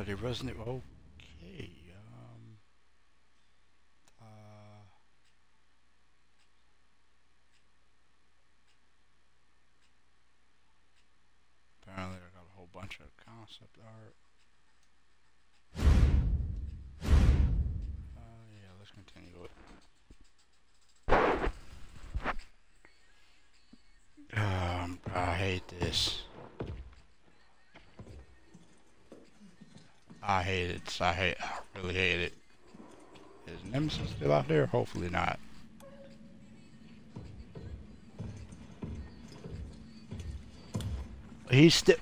but it wasn't okay. Uh, Apparently, I got a whole bunch of concept art. Yeah, let's continue it. I hate this. I hate it. I really hate it. Is Nemesis still out there? Hopefully not. He's still.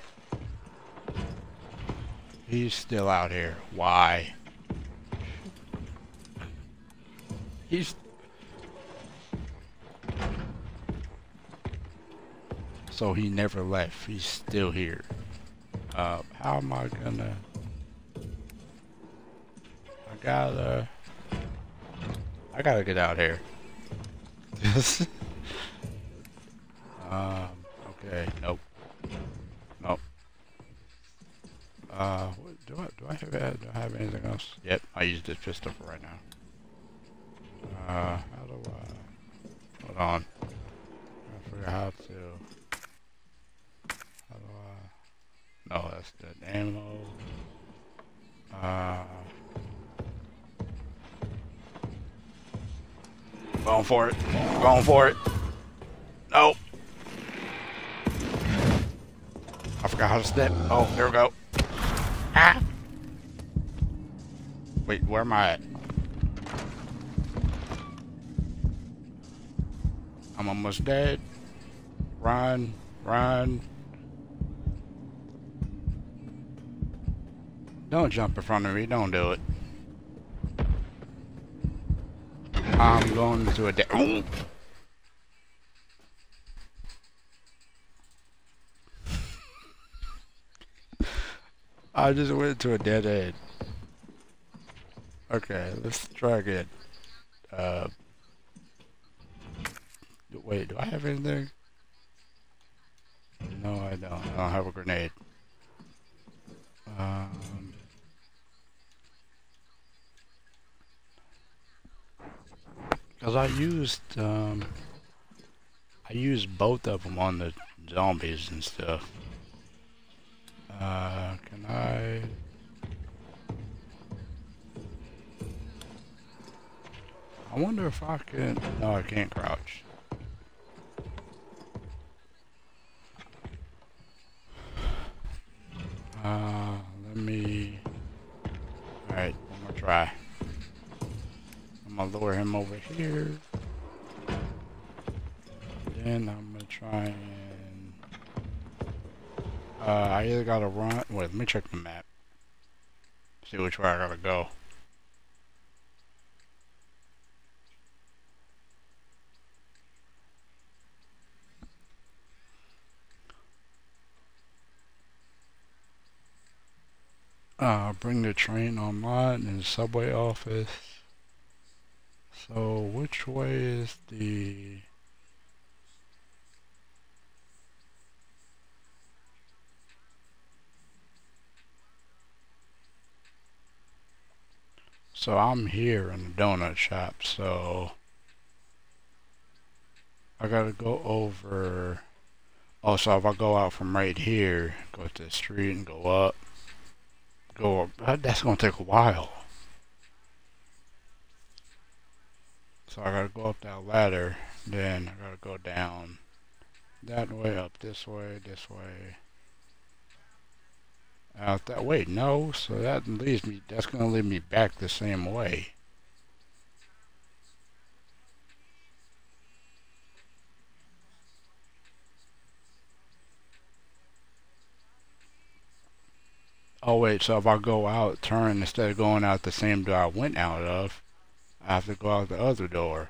He's still out here. Why? He's. So he never left. He's still here. How am I gonna? I gotta get out here. Okay. Nope. Nope. What, do I have anything else? Yep. I use this pistol for right now. How do I? Hold on. I figure how to. How do I? No, that's the ammo. Going for it. Going for it. Nope. I forgot how to step. Oh, there we go. Ah! Wait, where am I at? I'm almost dead. Run. Run. Don't jump in front of me. Don't do it. I'm going to a dead. Oh! I just went to a dead end. Okay, let's try again. Wait, do I have anything? No, I don't. I don't have a grenade. Cause I used both of them on the zombies and stuff. Can I? I wonder if I can. No, I can't crouch. Let me. Alright, one more try. I'm gonna lower him over here. Then I'm gonna try and. I either gotta run. Wait, let me check the map. See which way I gotta go. Bring the train online in the subway office. So which way is the... So I'm here in the donut shop, so I gotta go over... Oh, so if I go out from right here, go to the street and go up, that's gonna take a while. So I gotta go up that ladder, then I gotta go down that way, up this way, out that way. No, so that leads me, that's gonna lead me back the same way. Oh wait, so if I go out, turn, instead of going out the same door I went out of, I have to go out the other door.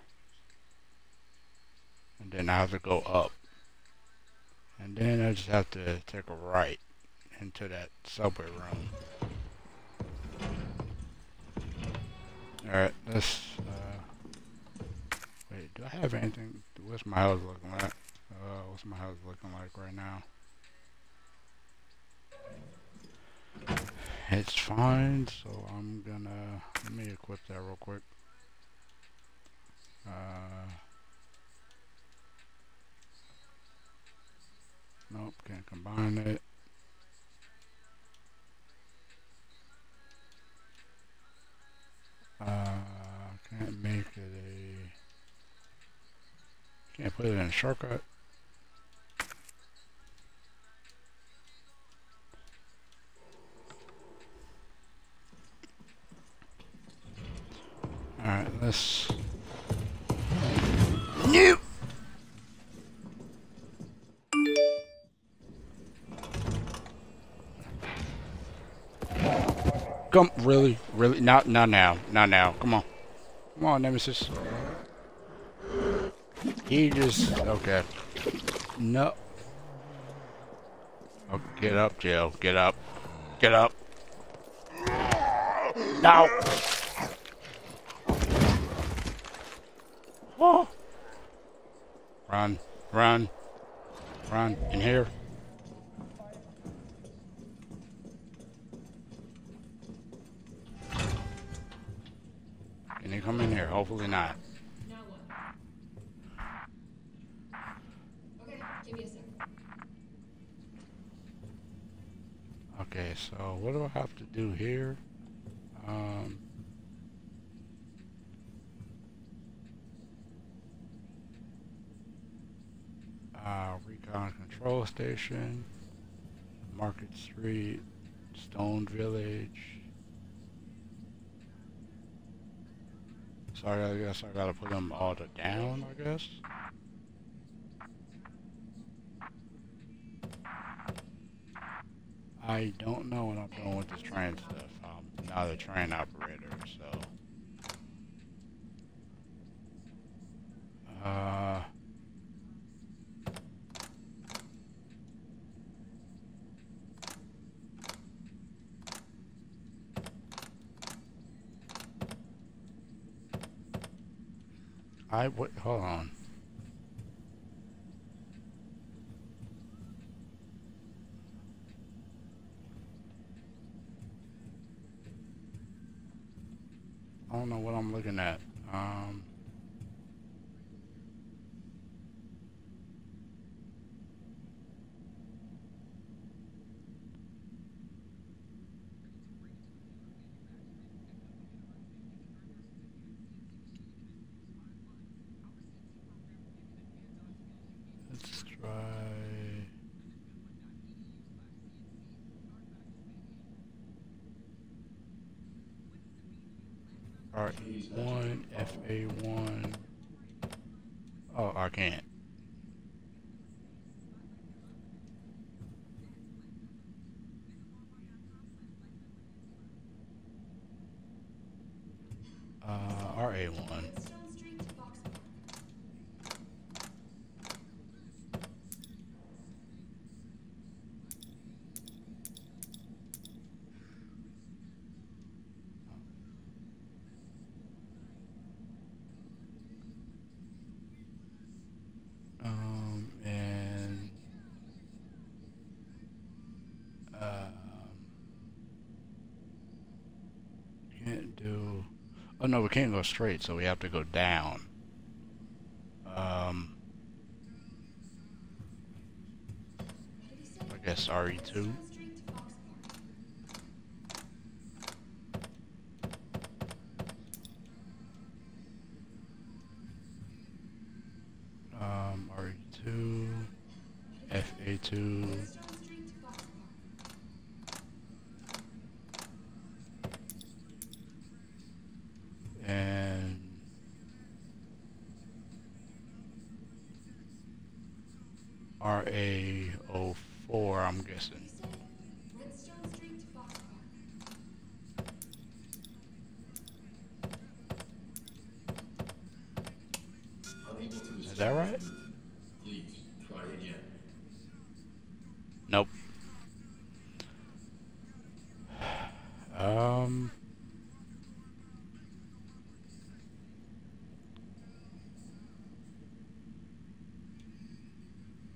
And then I have to go up. And then I just have to take a right into that subway room. Alright, let's, wait, do I have anything? What's my house looking like? What's my house looking like right now? It's fine, so I'm gonna, let me equip that real quick. Nope, can't combine it. Can't make it can't put it in a shortcut. Alright, let's... Nope! Come, really? Really? Not now. Not now. Come on. Come on, Nemesis. He just... Okay. No. Oh, get up, Jill. Get up. Get up. No! Oh. Run. Run. Run. In here. Can he come in here? Hopefully not. Okay, give me a sec. Okay, so what do I have to do here? Recon Control Station, Market Street, Stone Village. So I guess I gotta put them all to down, I guess. I don't know what I'm doing with this train stuff. I'm not a train operator, so... hold on. I don't know what I'm looking at. Let's try... RE1, FA1. Oh, I can't. RA1. And can't do... Oh no, we can't go straight, so we have to go down. I guess RE2. RE2, FA2. And RA04, I'm guessing. Is that right? Please try again. Nope.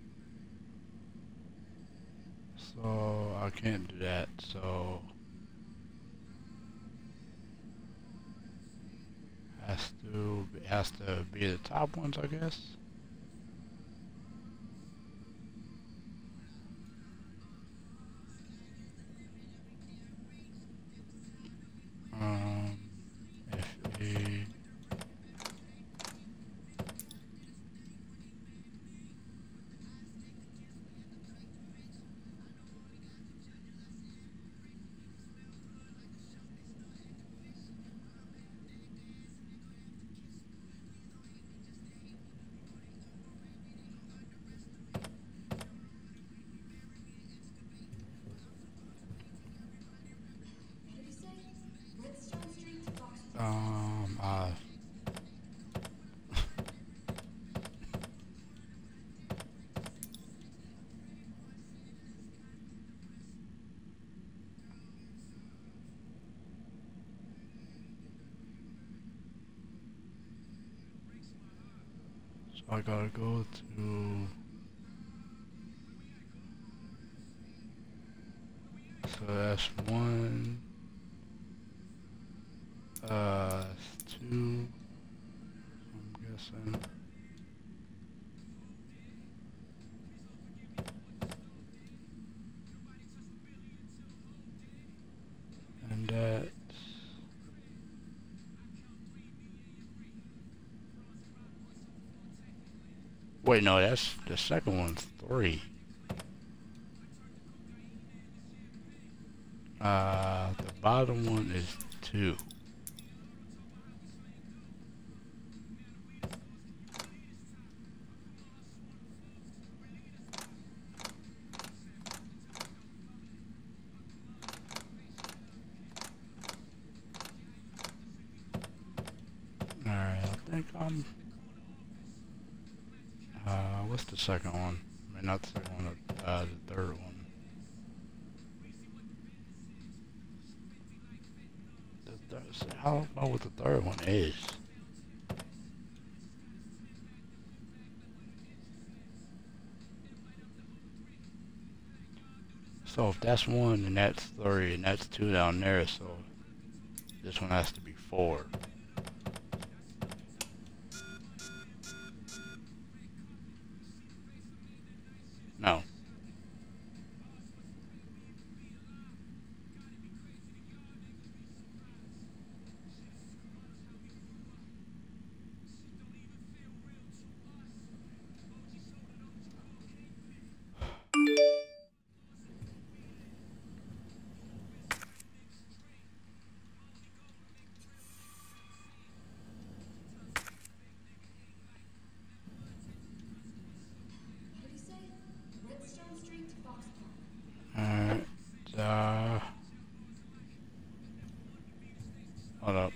So I can't do that, so has to be the top ones, I guess. FA. Uh, so I gotta go to, so that's 1, 2, I'm guessing. And that's, wait, no, that's, the second one's 3. The bottom one is 2. Alright, I think I'm, what's the second one? I mean, not the second one, the third one. I don't know what the third one is. So if that's 1 and that's 3 and that's 2 down there, so this one has to be 4. No. Alright, hold up.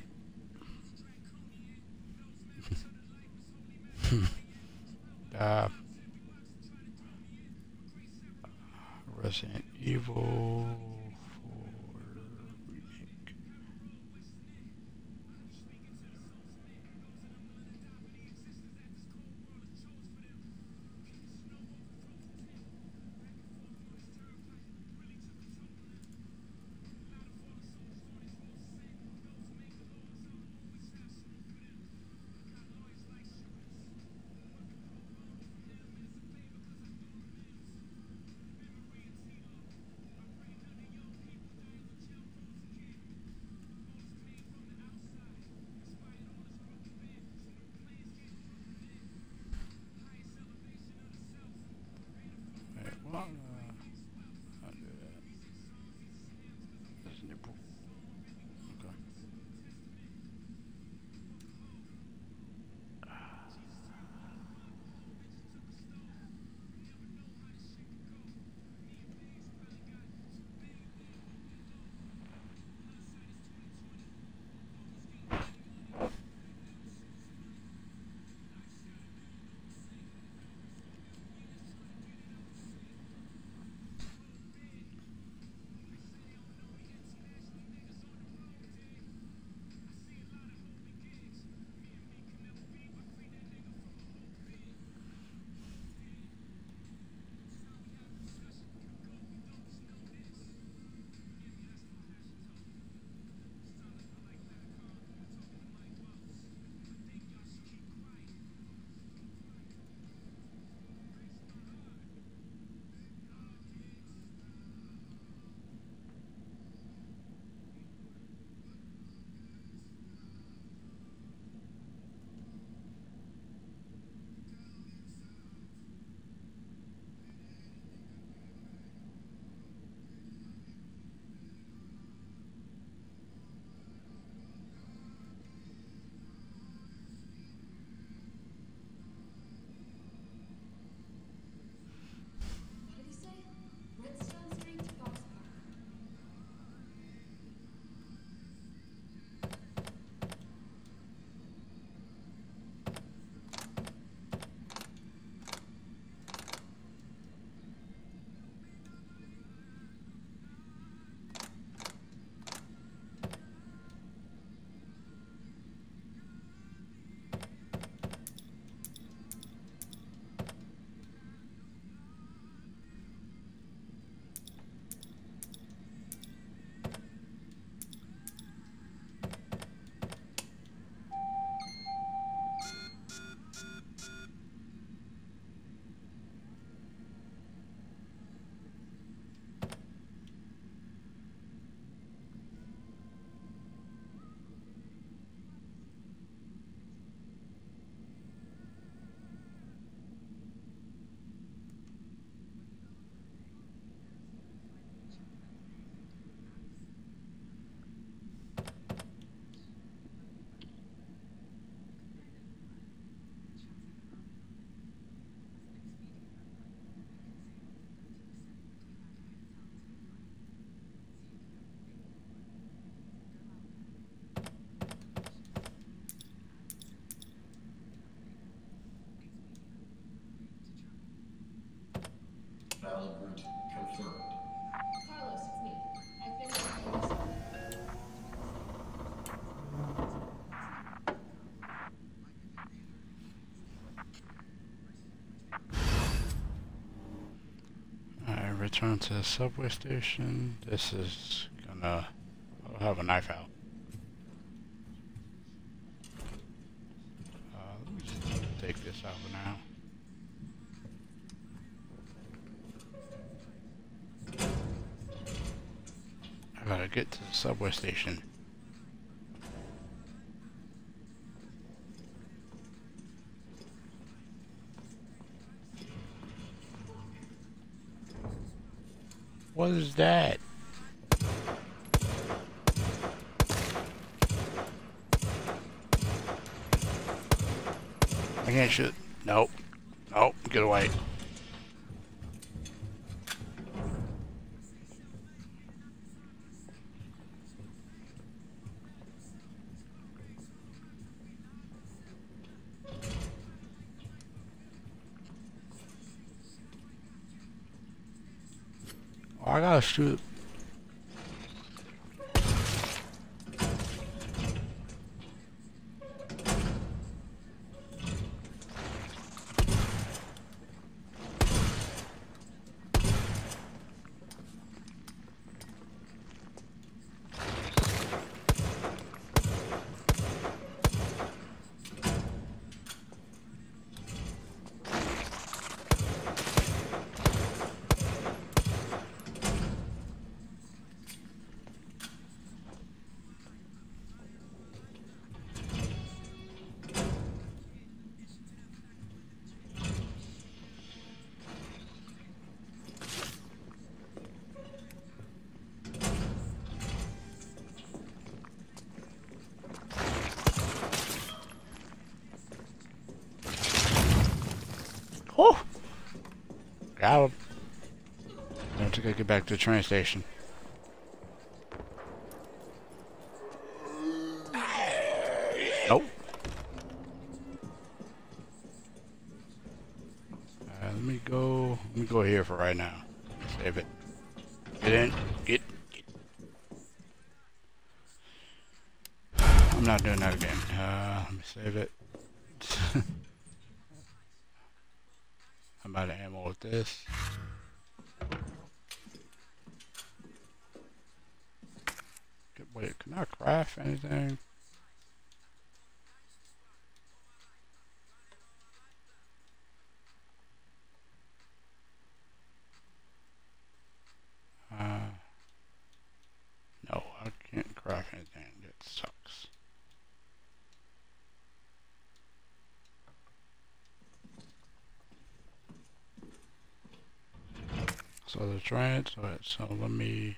Resident Evil 4 remake. Return to the subway station. This is gonna... I'll have a knife out. Let me just take this out for now. I gotta get to the subway station. What is that? I can't shoot. Nope. Nope. Get away. Oh, I gotta shoot. Oh! Got him. I have to go get back to the train station. Nope. Let me go here for right now. Save it. Get in. Get. I'm not doing that again. Let me save it. I'm out of ammo with this. Wait, can I craft anything? No, I can't craft anything. That sucks. So the train, so let me,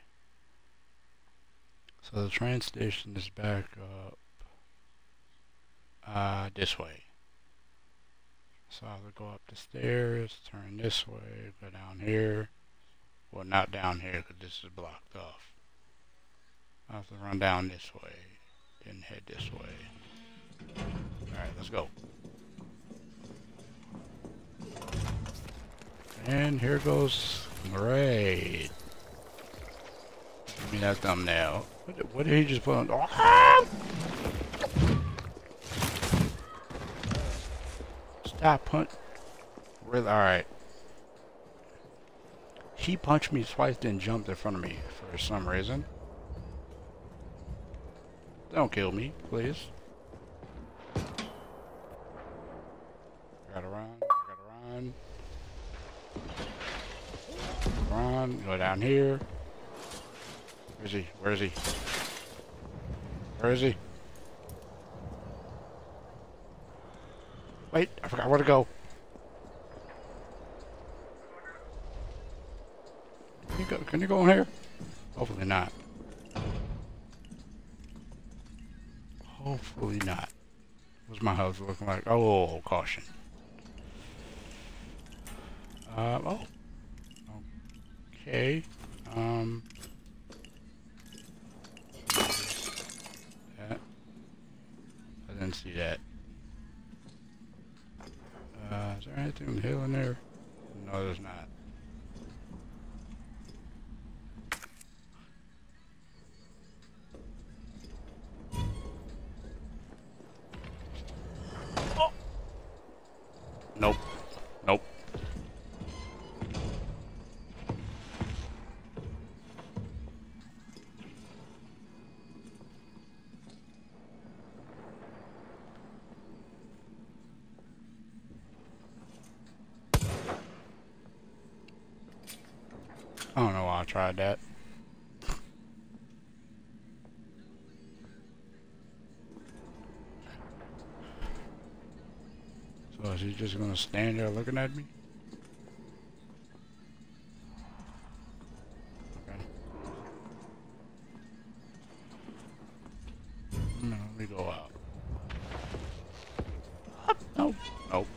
so the train station is back up, this way. So I will go up the stairs, turn this way, go down here. Well, not down here because this is blocked off. I have to run down this way, then head this way. Alright, let's go. And here goes. Great. Give me that thumbnail. What did he just put on? Oh! Stop punch. Really? Alright. He punched me twice, then jumped in front of me for some reason. Don't kill me, please. I gotta run. I gotta run. Run. Go down here. Where is he? Where is he? Where is he? Wait, I forgot where to go. Can you go in here? Hopefully not. Hopefully not. What's my house looking like? Oh, caution. Oh. Okay. That. I didn't see that. Is there anything on the hill in there? No, there's not. Oh! Nope. Nope. I don't know why I tried that. So is he just gonna stand there looking at me? Okay. No, let me go out. Nope. Nope.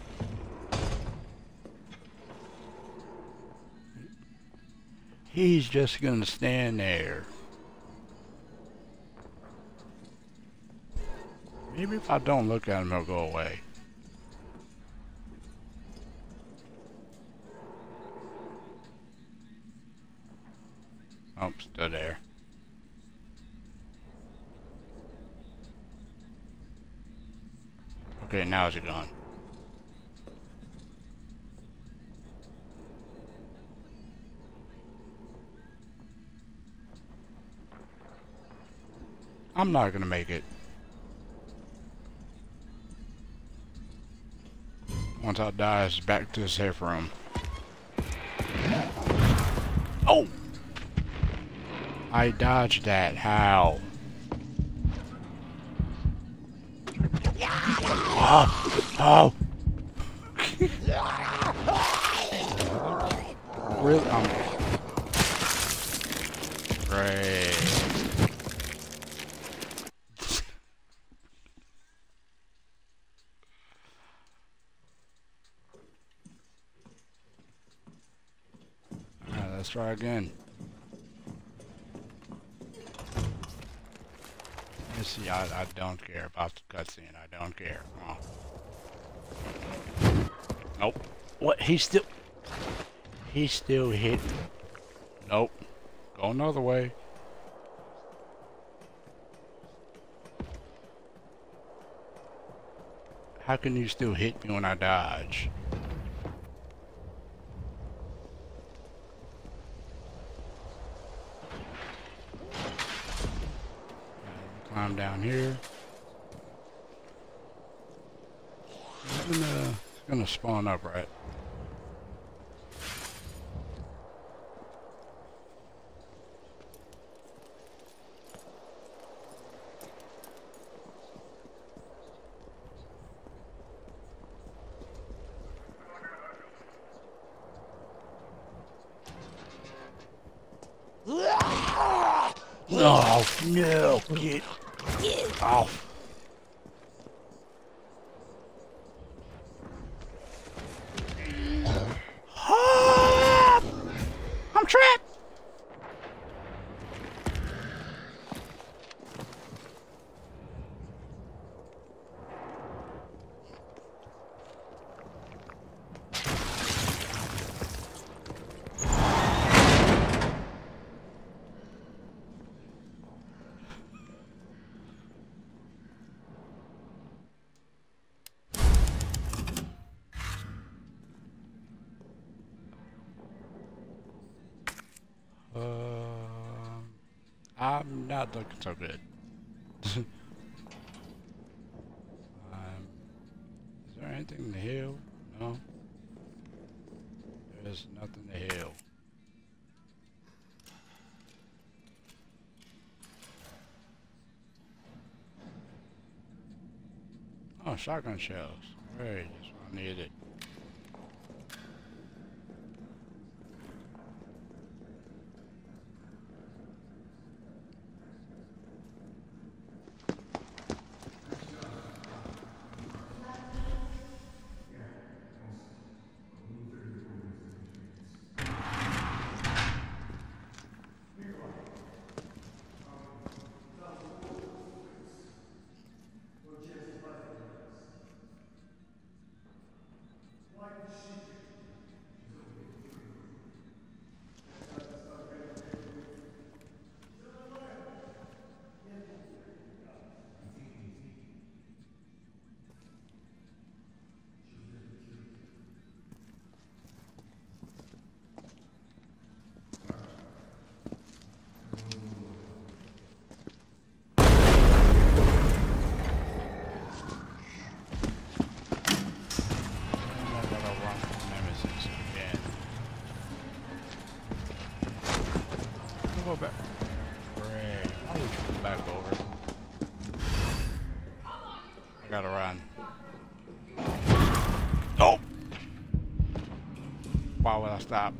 He's just gonna stand there. Maybe if I don't look at him, he'll go away. Oh, still there. Okay, now is it gone? I'm not gonna make it. Once I die, it's back to the safe room. Oh! I dodged that. How? Oh! Oh! Really? Great. Alright, let's try again. Let's see, I don't care about the cutscene. I don't care. Oh. Nope. What? He still hit. Nope. Go another way. How can you still hit me when I dodge? Climb down here. It's gonna spawn up, right? Oh no! Get off! I'm trapped! I'm not looking so good. Is there anything in the hill? No. There's nothing in the hill. Oh, shotgun shells. Great, that's what I needed. Go back. Great. Why would you go back over? I gotta run. Oh! Why would I stop?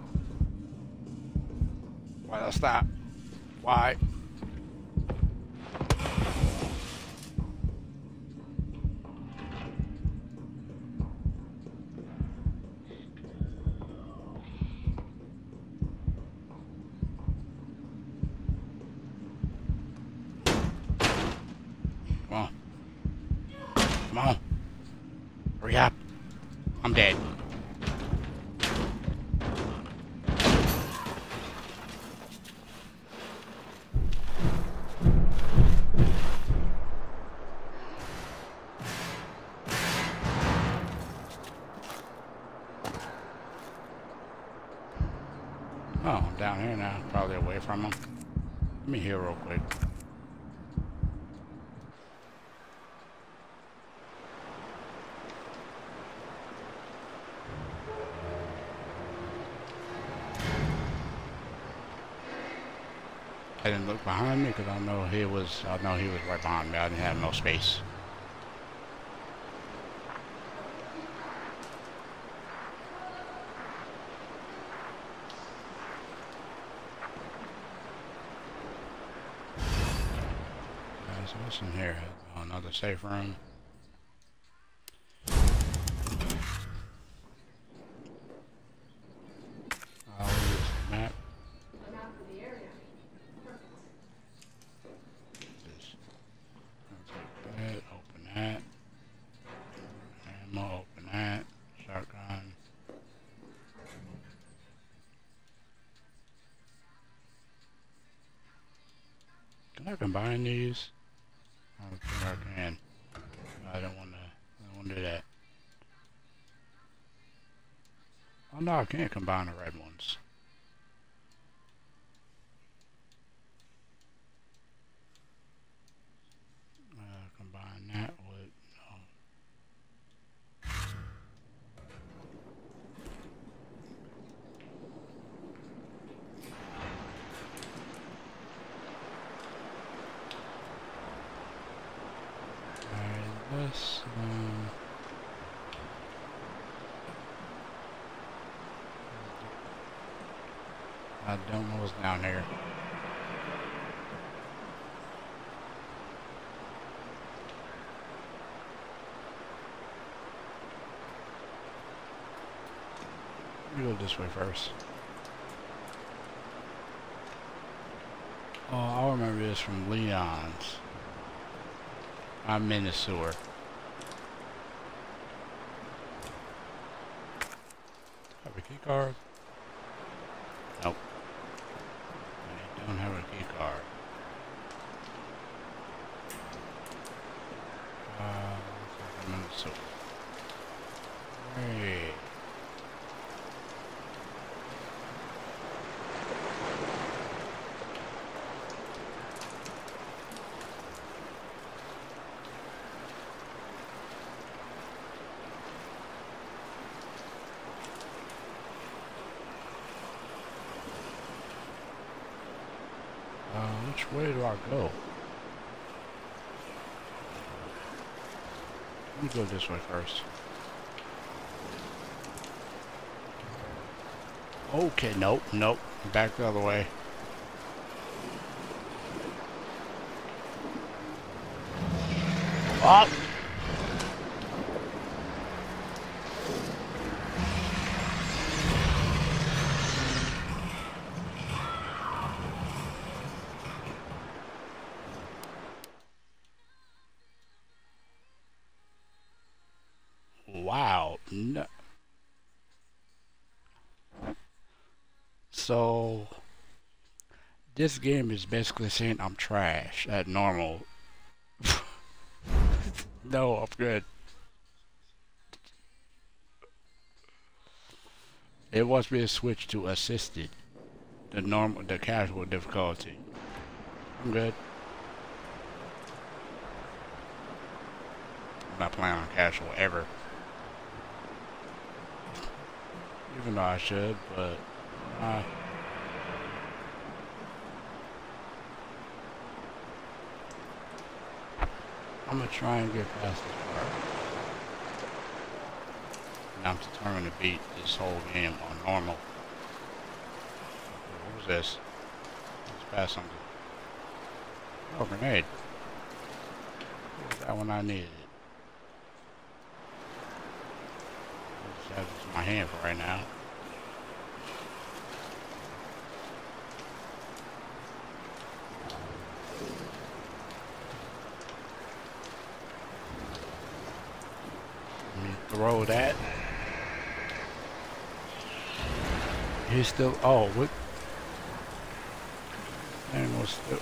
Why did I stop? Why? Come on. Come on. Hurry up. I'm dead. Oh, I'm down here now. Probably away from him. Let me heal real quick. I didn't look behind me because I know he was right behind me. I didn't have no space. So what's in here? Oh, another safe room. I'll use the map. Just take that, open that. Ammo, open that. Shotgun. Can I combine these? I don't think I can. I don't want to do that. Oh no, I can't combine the red ones. Combine that with this. I don't know what's down here. Let me go this way first. Oh, I remember this from Leon's. I'm in the sewer. Have a key card? Nope. I don't have a key card. I'm in the sewer. Hey. Which way do I go? Let me go this way first. Okay, nope. Back the other way. Oh! Wow. No. So this game is basically saying I'm trash at normal. No, I'm good. It wants me to switch to assisted. The casual difficulty. I'm good. I'm not playing on casual ever. Even though I should, but I'm gonna try and get past this part. And I'm determined to beat this whole game on normal. What was this? Let's pass something. Oh, grenade. What was that one I needed? I just have this in my hand for right now. Let me throw that. He's still. Oh, what? And was still.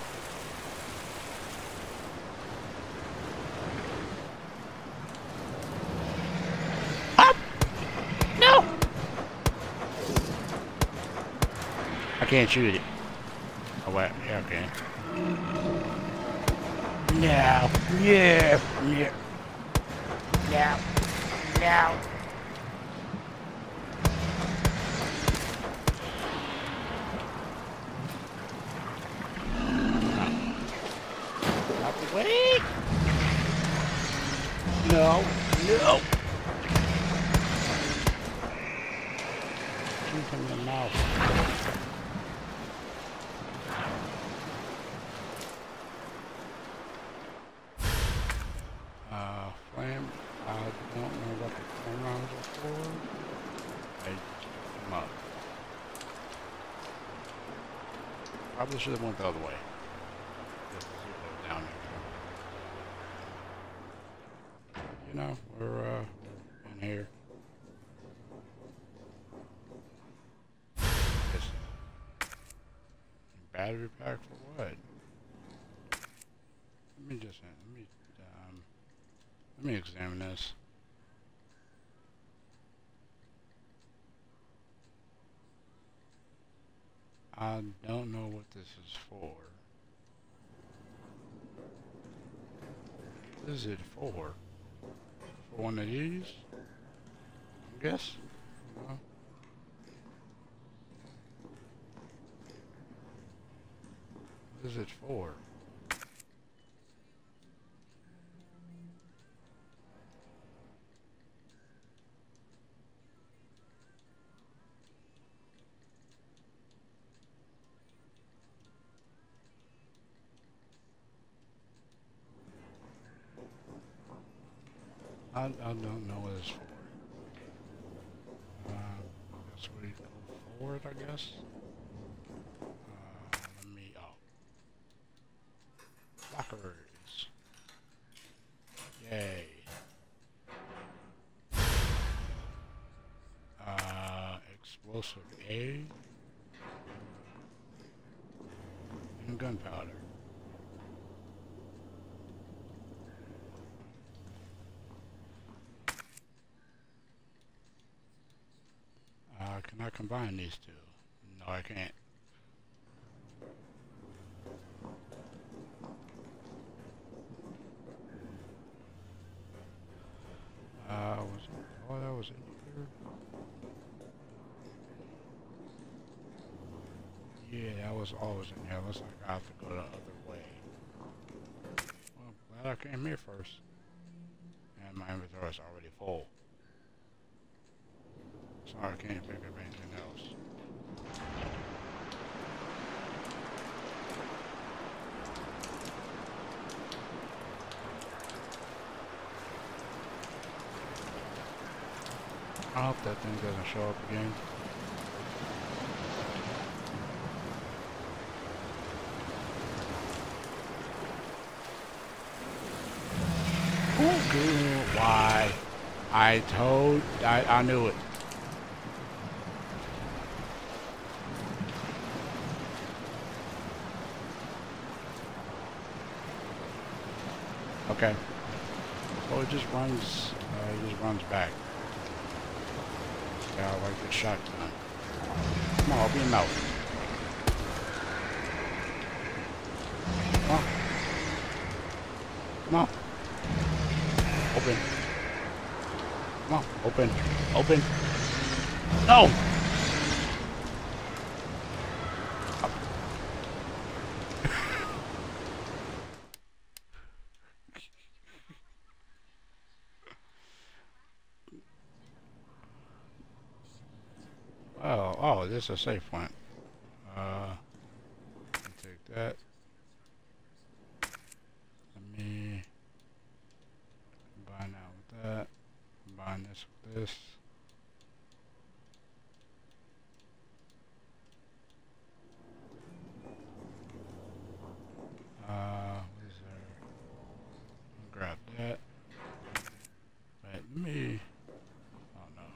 Up! No! I can't shoot it. Oh wait, yeah, I can. No, yeah, yeah, yeah, yeah. Wait! No, no! Shoot him in the mouth. Flame. I don't know what the flame rounds are for. I just them up. Probably should have went the other way. Just see what was down there. You know, we're in here. This battery pack for what? Let me examine this. I don't know what this is for. What is it for? For one of these? I guess? No. What is it for? I don't know what it's for. That's where you go forward, I guess. Let me, lockers. Yay. Explosive A. And gunpowder. Can I combine these two? No, I can't. Was it? Oh, that was in here. Yeah, that was always in here. Looks like I have to go the other way. Well, glad I came here first. And my inventory is already full. Sorry, I can't pick up anything else. I hope that thing doesn't show up again. Oh, good. Why? I knew it. Okay. So it just runs back. Yeah, like the shotgun. Come on, open your mouth. Come on. Come on. Open. Come on, open. Open. No! this is a safe point. Take that. Let me combine that with that. Combine this with this. What is there? I'll grab that. Wait, let me. Oh no.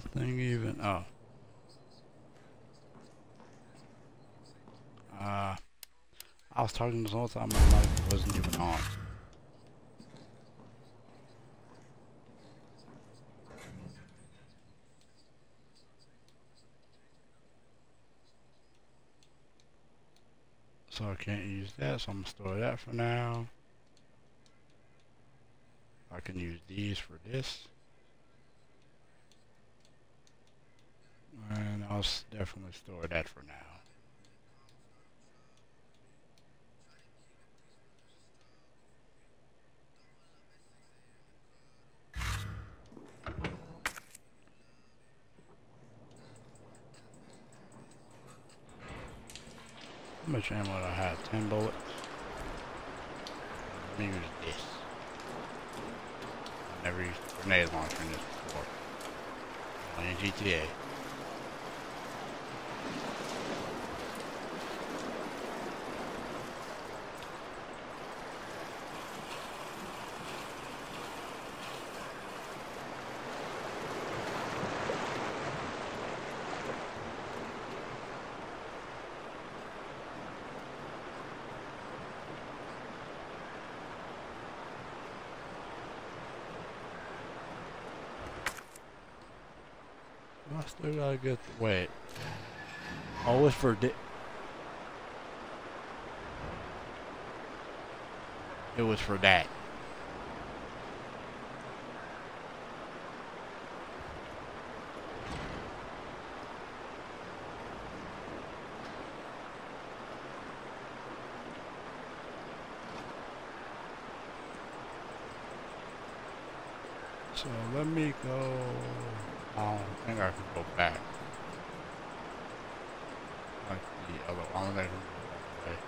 thing even? Oh. I was talking this whole time, my mic wasn't even on. So I can't use that, so I'm gonna store that for now. I can use these for this. And I'll definitely store that for now. How much ammo do I have? 10 bullets. Let me use this. I've never used a grenade launcher in this before. Only in GTA. I still gotta get the wait. Oh, it's for it was for that. So let me go. I don't think I can go back. Like the other one. I don't think I can go that way.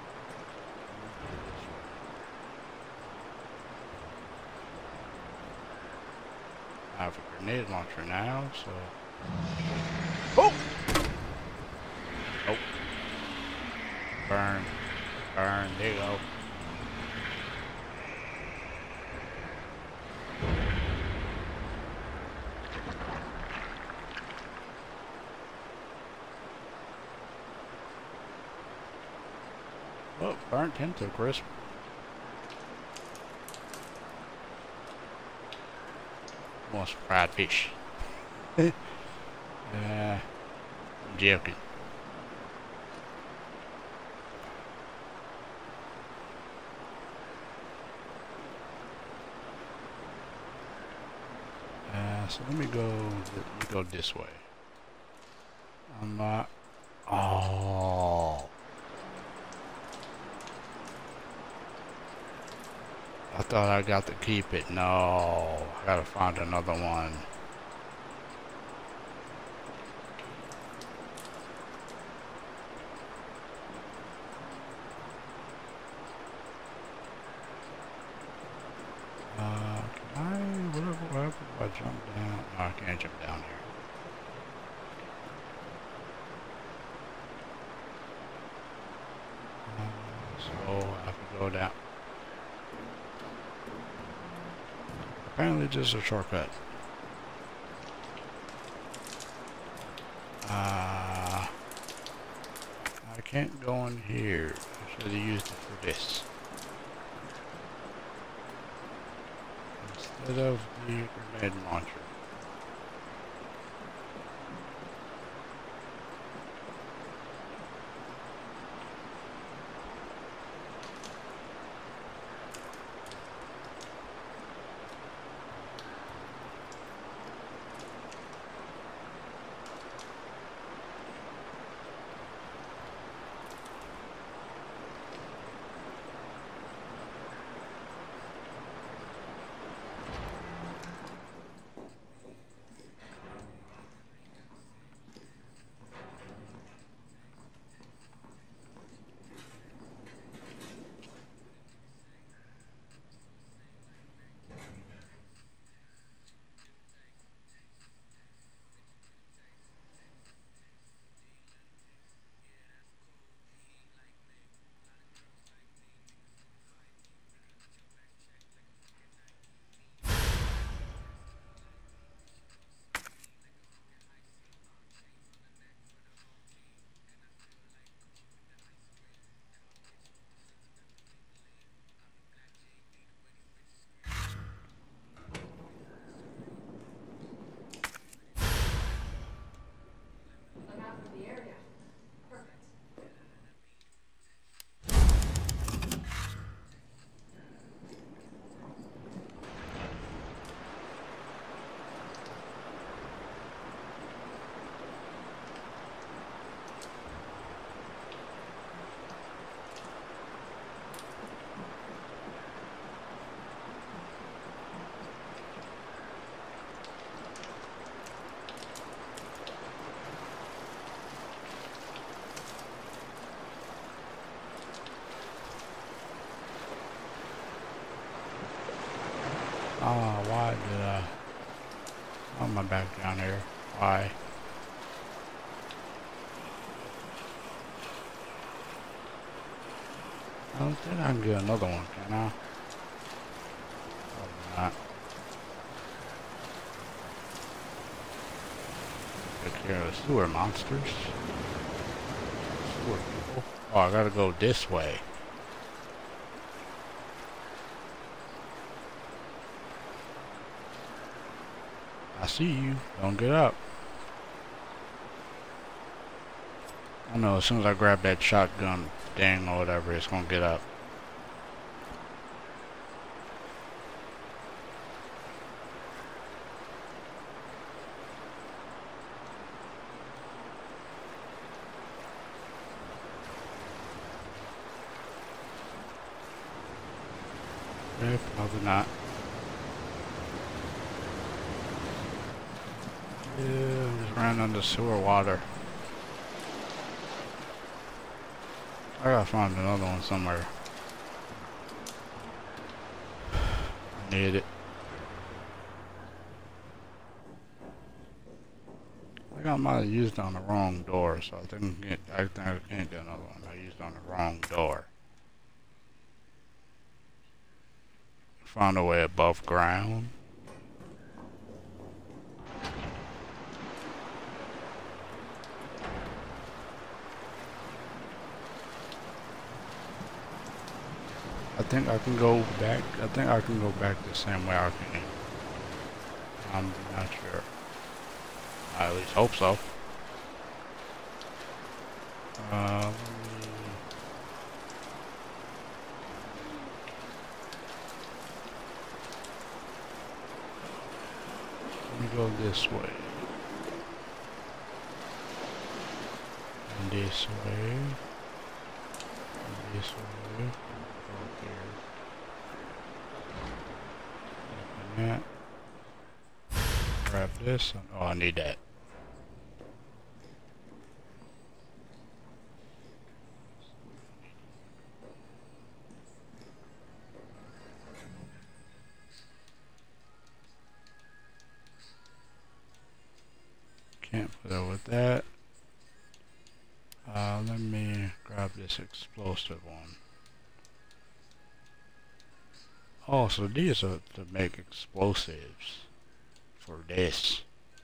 I have a grenade launcher now, so. Oh! Nope. Burn. Burn. There you go. Oh, burnt him to a crisp. Want some fried fish. I'm joking. So let me go this way. I'm not. Oh. I thought I got to keep it. No, I gotta find another one. Whatever, if I jump down? No, I can't jump down here. So I have to go down. Apparently just a shortcut. I can't go in here. I should have used it for this. Instead of the grenade launcher. Oh, why did why am I back down here? Why? I don't think I can get another one, can I? Probably not. Take care of the sewer monsters. Sewer people. Oh, I gotta go this way. I see you. Don't get up. I know as soon as I grab that shotgun thing or whatever, it's gonna get up. Okay, probably not. Yeah, just ran under sewer water. I gotta find another one somewhere. I need it. I think I might have used it on the wrong door, so I think I can't get another one. I used it on the wrong door. Found a way above ground. I think I can go back. I think I can go back the same way I came. I'm not sure. I at least hope so. Let me go this way. And this way. And this way. Go here. Open that. Grab this. Oh, I need that. Can't put up with that. Let me grab this explosive one. Oh, so these are to make explosives for this.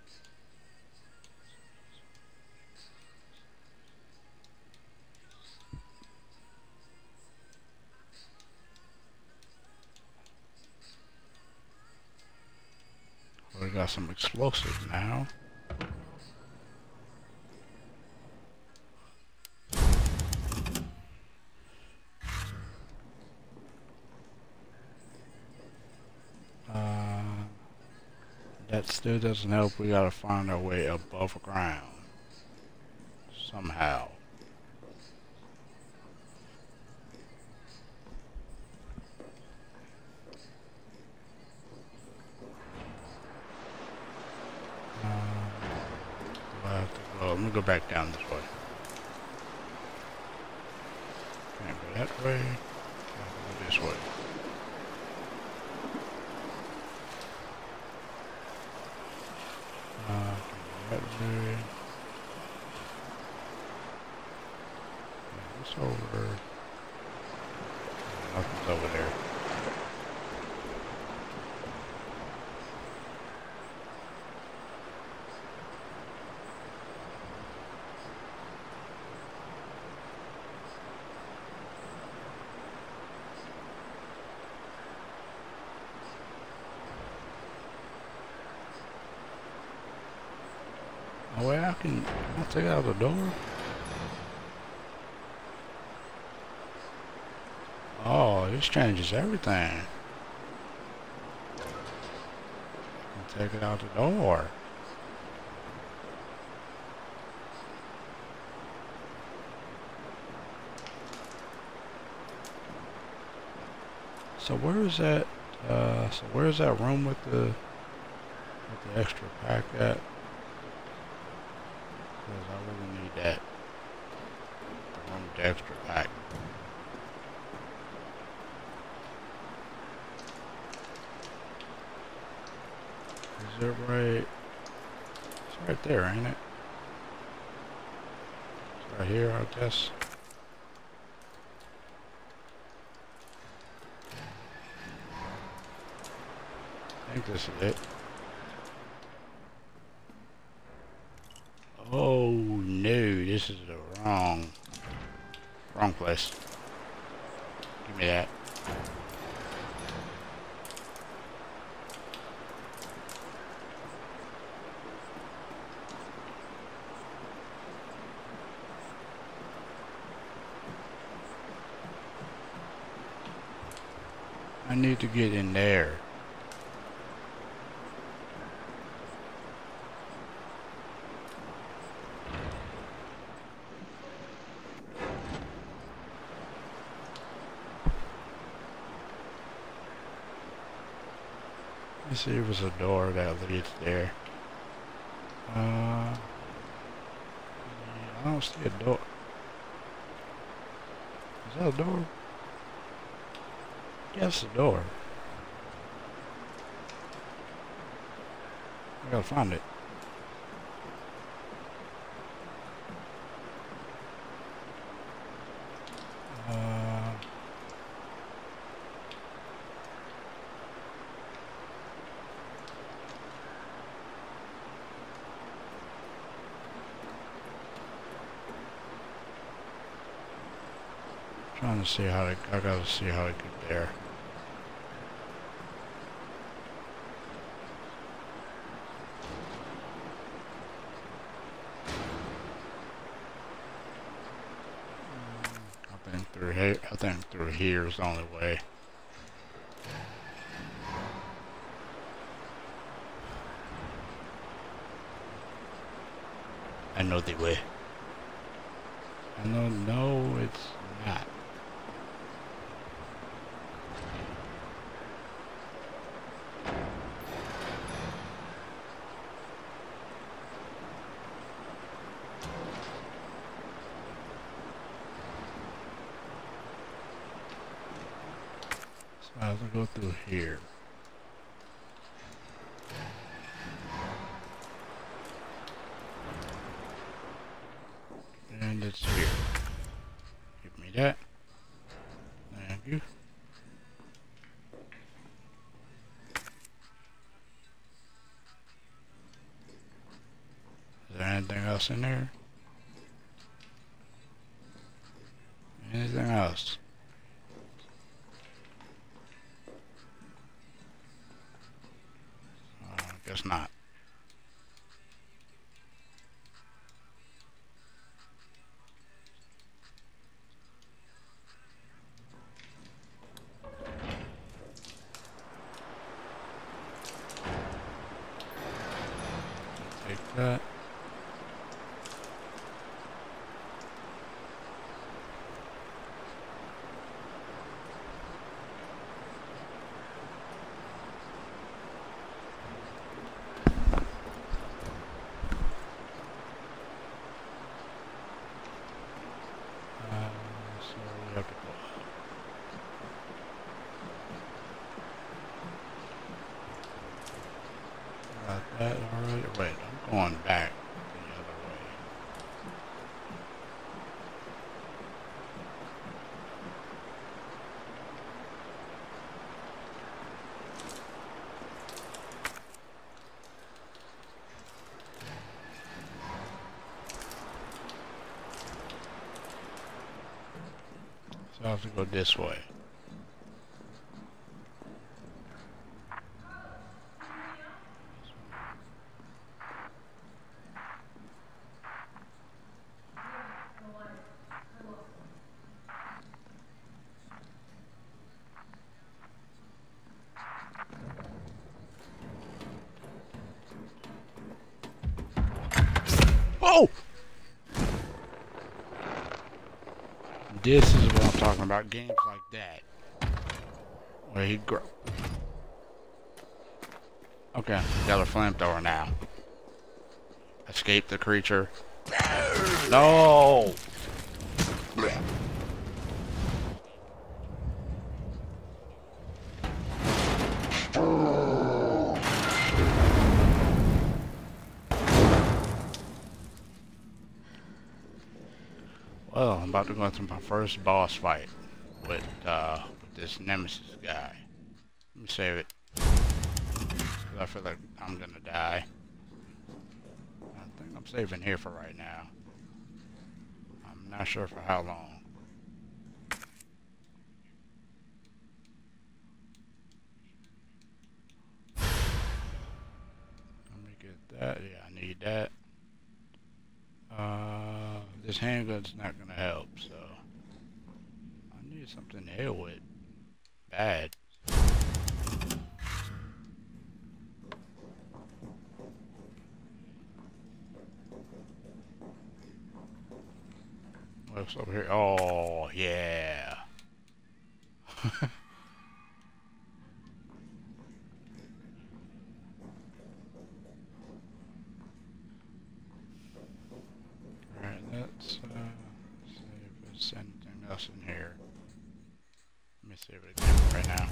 We got some explosives now. That still doesn't help. We gotta find our way above ground. Somehow. Let me go back down this way. Can't go that way. Can't go this way. That way. It's over. Nothing's over there. Oh, wait, I can take out the door? Oh, this changes everything. I can take it out the door. So where is that, where's that room with the extra pack at? Because I really need that. The room with the extra pack. Is it right? It's right there, ain't it? It's right here, I guess. I think this is it. Oh no, this is the wrong place. Give me that. I need to get in there. Let's see if there's a door that leads there. Yeah, I don't see a door. Is that a door? Yes, a door. I gotta find it. Trying to see how I gotta see how to get there. I think through here is the only way. I know the way. I know, no, it's not. So I have to go through here. And it's here. Give me that. Thank you. Is there anything else in there? Anything else? Guess not. Take that. So we have to go. Got that already. Wait, I'm going back the other way. So I have to go this way. Oh! This is what I'm talking about. Games like that. Where he grow. Okay, got a flamethrower now. Escape the creature. No! Well, I'm about to go into my first boss fight with this Nemesis guy. Let me save it. 'Cause I feel like I'm gonna die. I think I'm saving here for right now. I'm not sure for how long. Let me get that. Yeah, I need that. This handgun's not gonna help, so I need something to hit with. Bad. What's over here? Oh, yeah. Alright, let's see if there's anything else in here. Let me see if it can right now.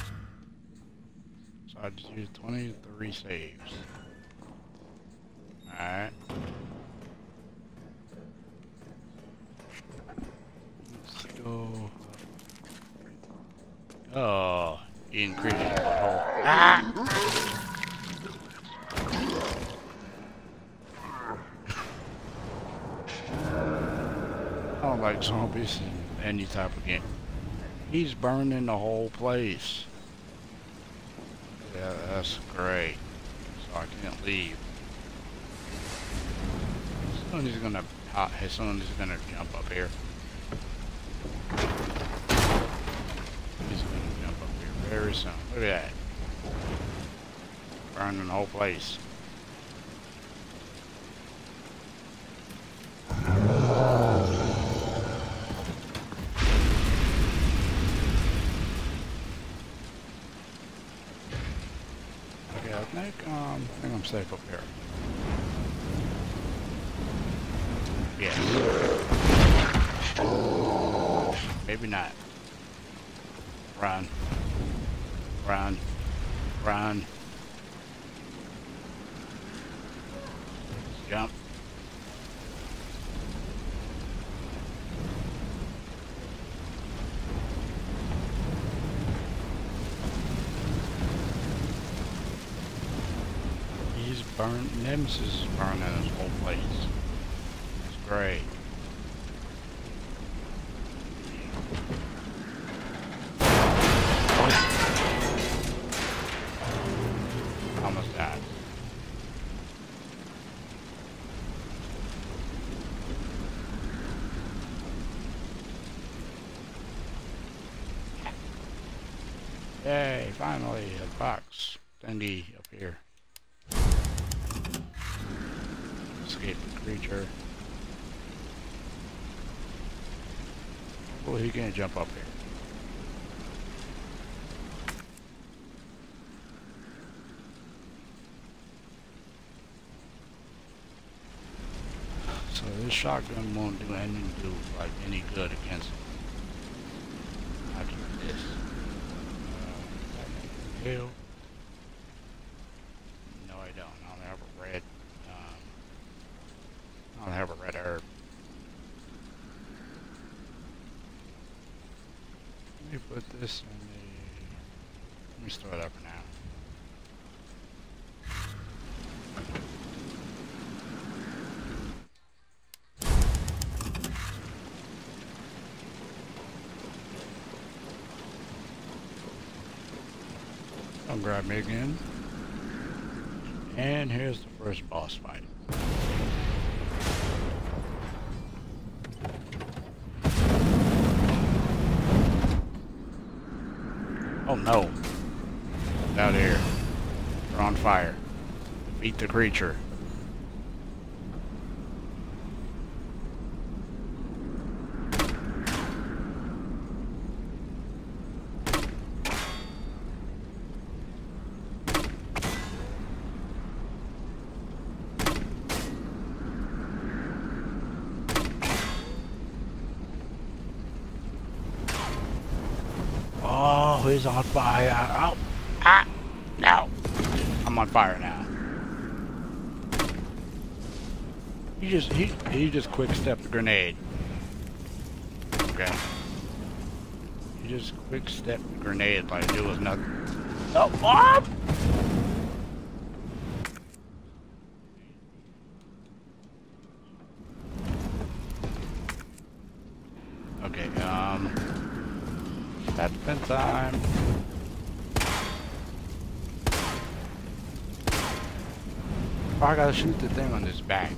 So I just used 23 saves. Alright. Let's go. Oh, he increased his butthole. Ah! I don't like zombies in any type of game. He's burning the whole place. Yeah, that's great. So I can't leave. Soon he's gonna pop. Soon he's gonna jump up here. He's gonna jump up here very soon. Look at that. Burning the whole place. Okay, I think I'm safe up here. Yeah. Maybe not. Run. Run. Run. Jump. He's burned. Nemesis is burning his whole place. It's great. Almost died. Yay, finally a box thingy up here. Escape the creature. Oh, he can't jump up here. So this shotgun won't do any good against him. I do this. Hell. No, I don't. I don't have a red. I don't have a red herb. Let me put this in the. Let me store it up for now. Don't grab me again. And here's the first boss fight. Oh no. Get out of here. They're on fire. Beat the creature. Oh, he's on fire. Oh, ah, no. I'm on fire now. He just quick stepped the grenade. Okay. You just quick step grenade like it was nothing. Oh, oh! Okay, that's been time. Oh, I gotta shoot the thing on his back.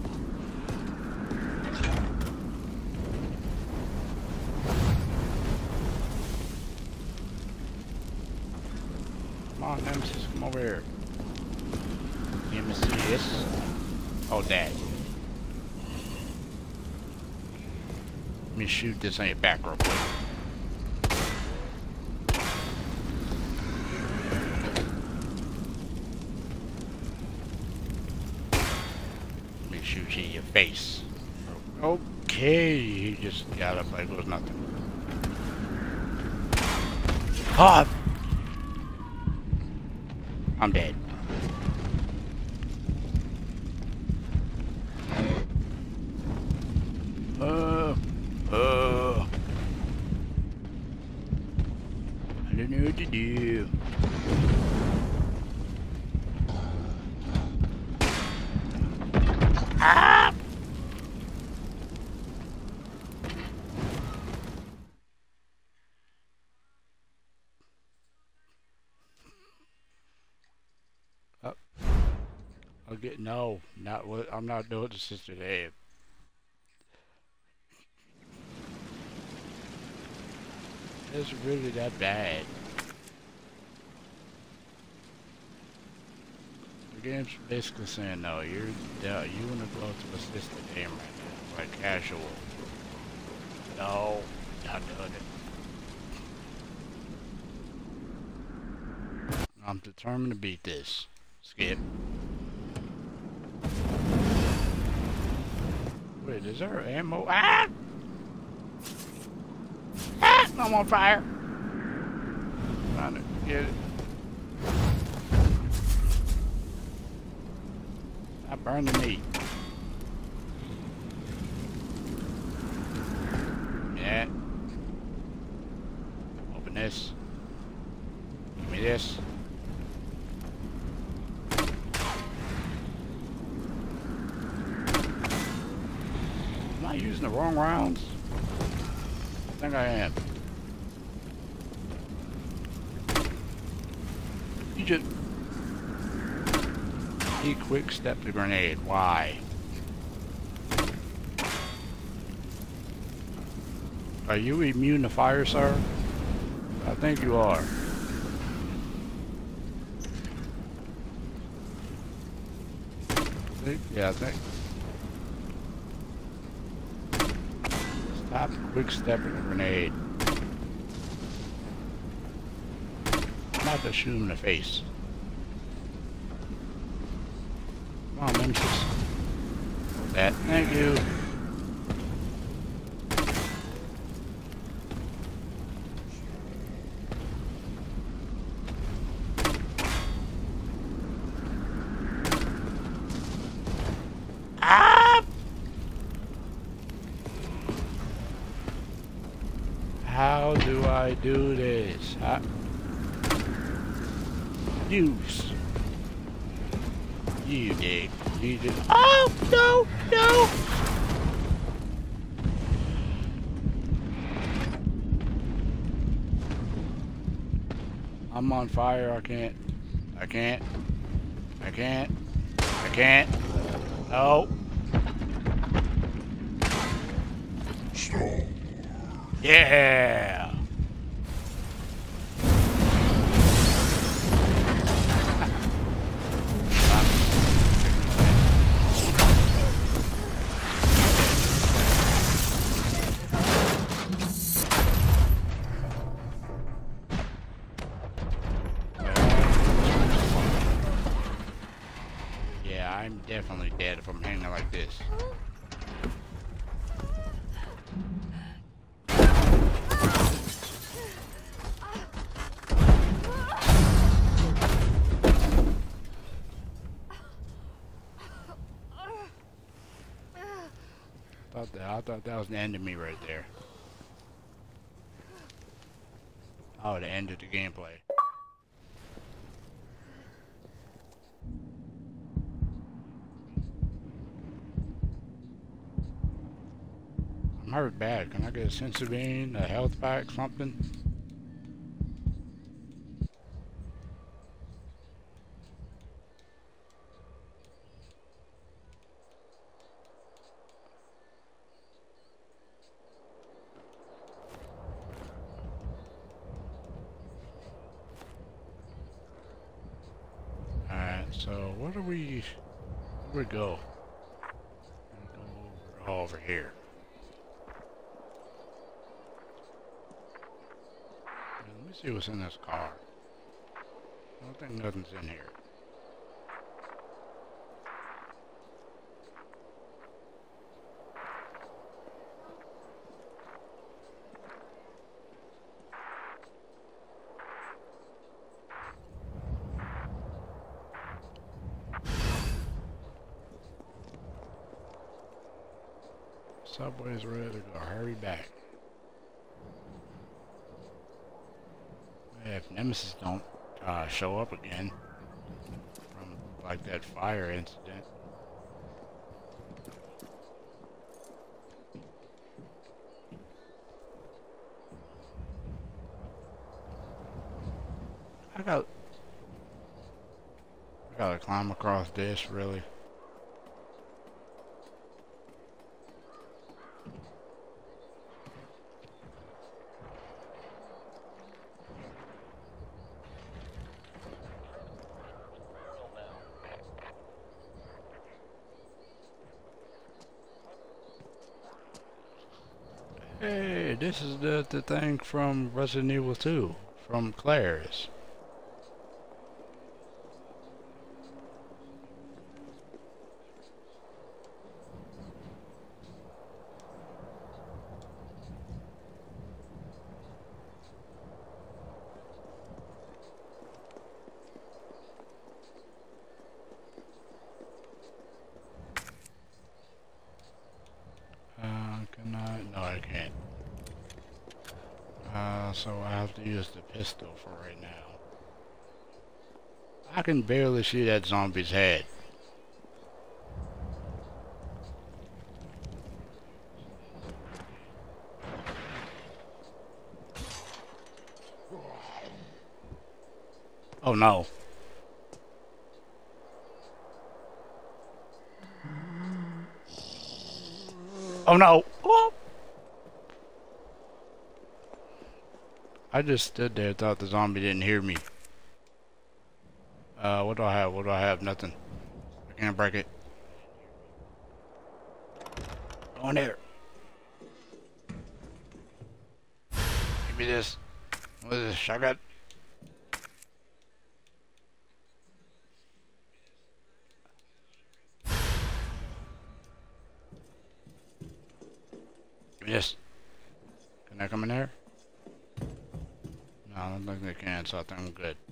Come on, Nemesis, come over here. Nemesis. Oh, Dad. Let me shoot this on your back real quick. Let me shoot you in your face. Okay, he just got up like it was nothing. Ah! I'm dead. I don't know what to do. Ah! Oh. I'll get no, not what I'm not doing to Sister Dave. It's really that bad. The game's basically saying no, you wanna go to assist the game right now, like casual. No, not doing it. I'm determined to beat this. Skip. Wait, is there ammo? Ah! Ah! I'm on fire! Trying to get it. Stop burning me. Yeah. Open this. Give me this. Am I using the wrong rounds? I think I am. You just... He quick stepped the grenade. Why? Are you immune to fire, sir? I think you are. Yeah, I think. Stop quick stepping a grenade. I'm about to shoot him in the face. Come on, Nemesis. That. Thank you. Ah! How do I do this? Use. You did. You did. Oh, no, no. I'm on fire. I can't. I can't. I can't. I can't. No. Yeah. Yeah, I'm definitely dead if I'm hanging like this. I thought that was the end of me right there. I would have ended the gameplay. I'm hurt bad. Can I get a sense of being, a health pack, something? Alright, so where do we go? Go over here. Let me see what's in this car. I don't think nothing's in here. Subway's ready to go. Hurry back. If Nemesis don't show up again from like that fire incident. I gotta climb across this, really. Hey, this is the thing from Resident Evil 2, from Claire's. Can I? No, I can't. So I have to use the pistol for right now. I can barely see that zombie's head. Oh no. Oh no. Oh. I just stood there, thought the zombie didn't hear me. What do I have? What do I have? Nothing. I can't break it. Go in there. Give me this. What is this? Shotgun? Give me this. Can I come in there? No, I don't think they can, so I think I'm good.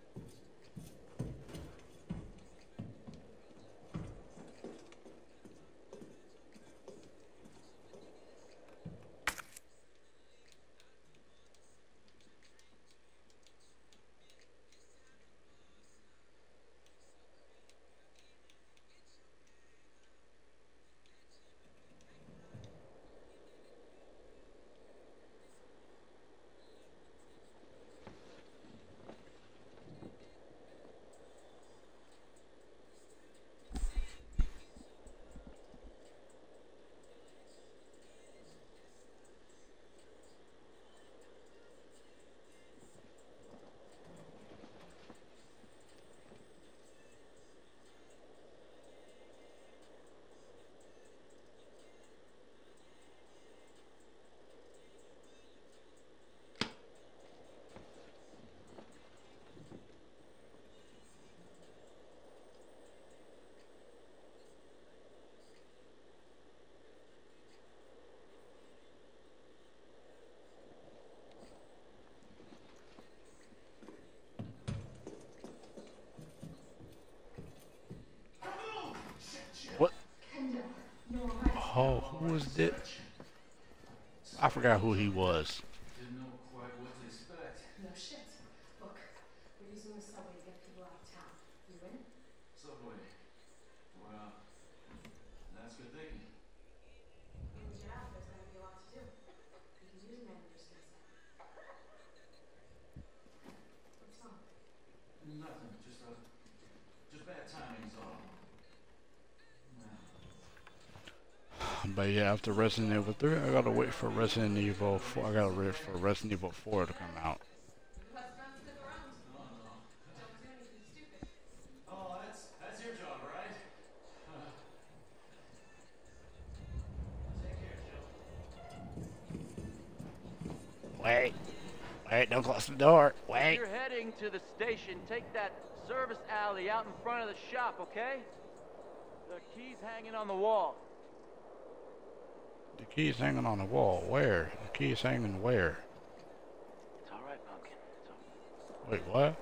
What? Oh, who was that? I forgot who he was. Didn't know quite what to expect. No, nothing. Just bad timing's all. But yeah, after Resident Evil 3, I gotta wait for Resident Evil 4. I gotta wait for Resident Evil 4 to come out. Oh, that's your job, right? Take care, Jill. Wait, don't close the door. If Wait. you're heading to the station, take that service alley out in front of the shop, okay? The key's hanging on the wall. The key's hanging on the wall. Where? The key's hanging where? It's all right, Pumpkin. It's all... Wait, what?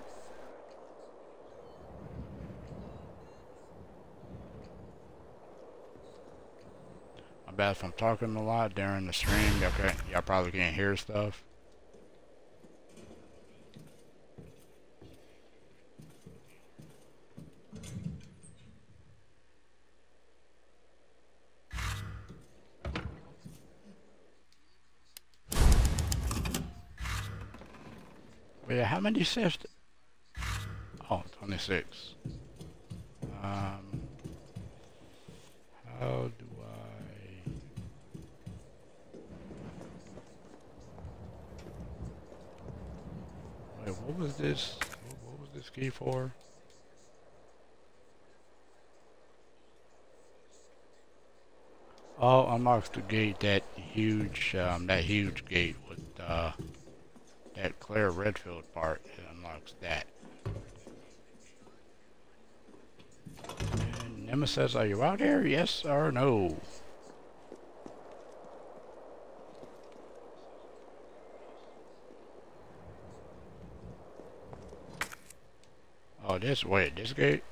My bad if I'm talking a lot during the stream. Okay, y'all probably can't hear stuff. But yeah, how many shifts? Oh, 26. How do I... Wait, what was this? What was this key for? Oh, unlocks the gate, that huge gate with, that Claire Redfield part. It unlocks that. And Nemesis says, are you out here? Yes or no? Oh, this gate?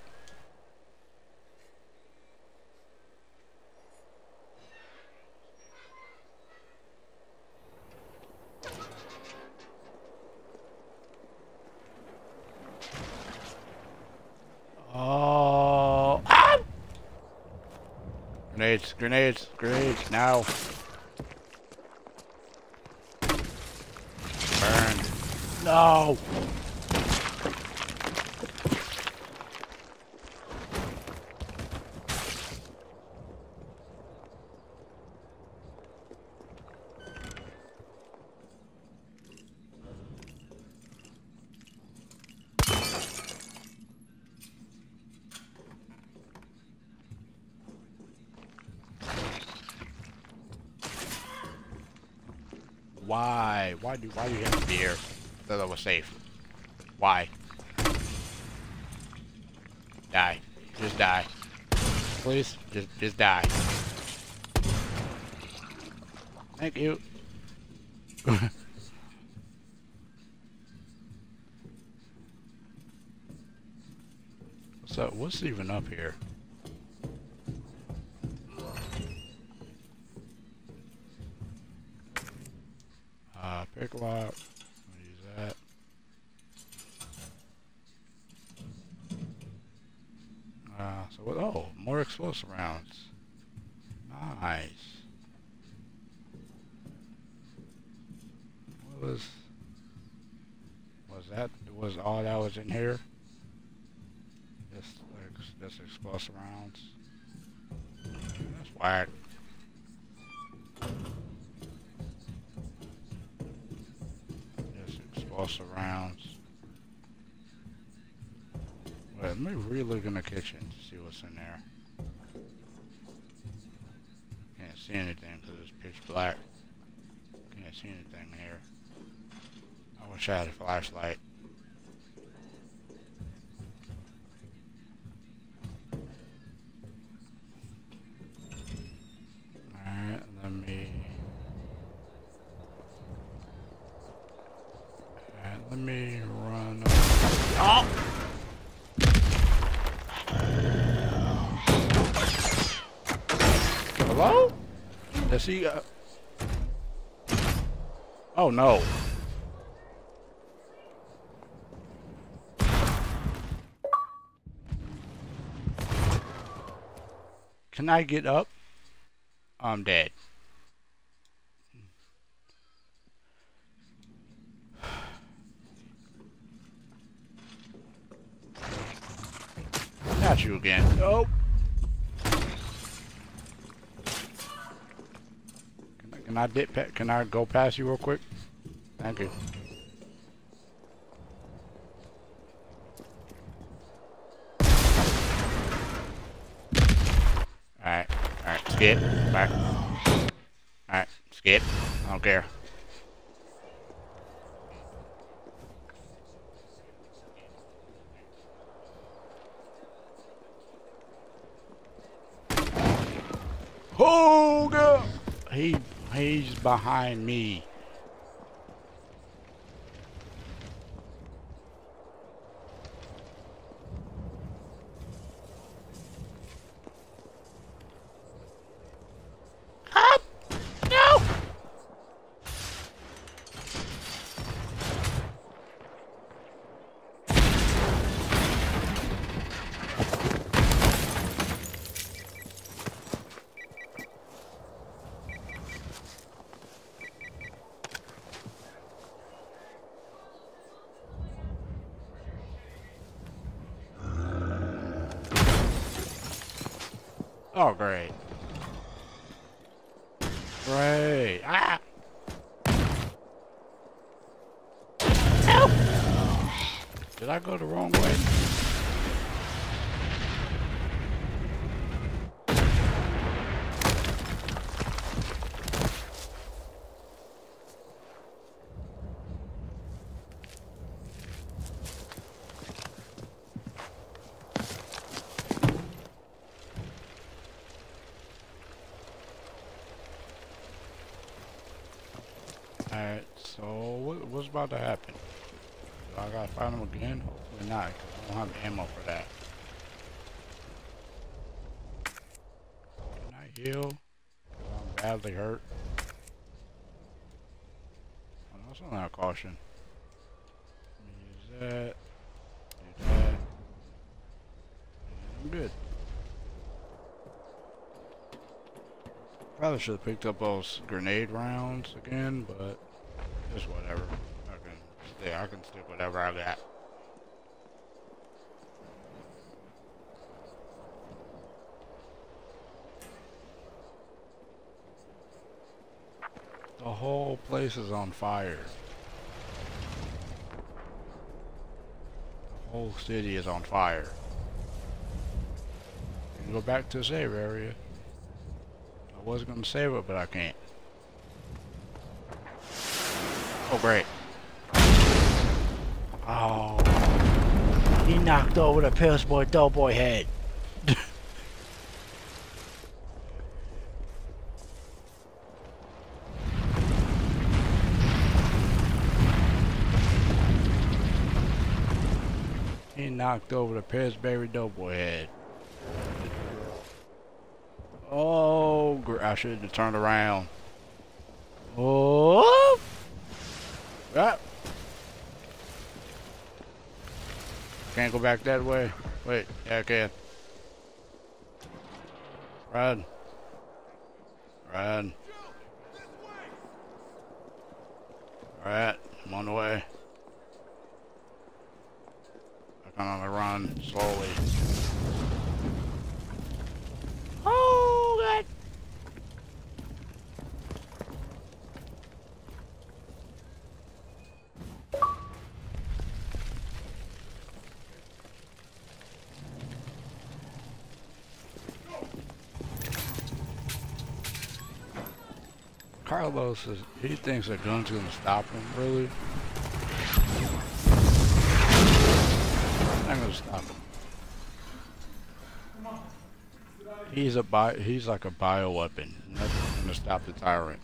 Oh, ah! Grenades, now. Burn. No! Why? Why do you have to be here? I thought I was safe. Why? Die. Just die. Please, just die. Thank you. What's up? What's even up here? Pick lock. Use that. So what? Oh, more explosive rounds. Nice. What was all that was in here? Just explosive rounds. That's whack. Explosive rounds. Wait, let me re-look in the kitchen to see what's in there. Can't see anything because it's pitch black. Can't see anything in here. I wish I had a flashlight. Alright, let me run. Oh! Hello? Does he? Oh no! Can I get up? I'm dead. not you again. Nope. Can I go past you real quick? Thank you. Alright, skip, back. Alright, skip. I don't care. Oh, God! He's behind me. Up! No! Oh, great. Great. Ah! Help! Did I go the wrong way? Alright, so what's about to happen? Do I gotta find him again? Hopefully not, because I don't have ammo for that. Can I heal? I'm badly hurt. Oh, that's not a caution. Use that. Do that. And I'm good. Probably should have picked up those grenade rounds again, but just whatever. I can stick whatever I got. The whole place is on fire. The whole city is on fire. I can go back to the save area. I was gonna save it, but I can't. Oh, great. Oh. He knocked over the Pillsbury Doughboy head. He knocked over the Pillsbury Doughboy head. Oh, I should have turned around. Oh! Ah. Can't go back that way. Wait, yeah, I can. Run. Run. Alright, I'm on the way. I can only run slowly. Oh, God. Carlos is, he thinks a gun's gonna stop him, really? I'm gonna stop him. He's like a bioweapon. Nothing's gonna stop the tyrant.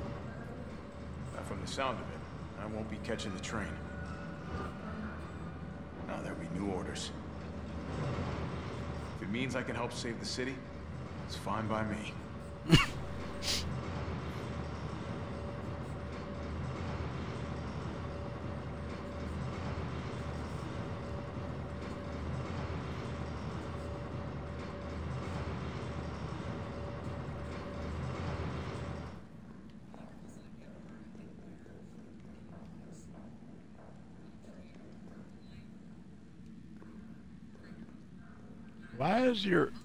From the sound of it, I won't be catching the train. be new orders. If it means I can help save the city, it's fine by me. Why are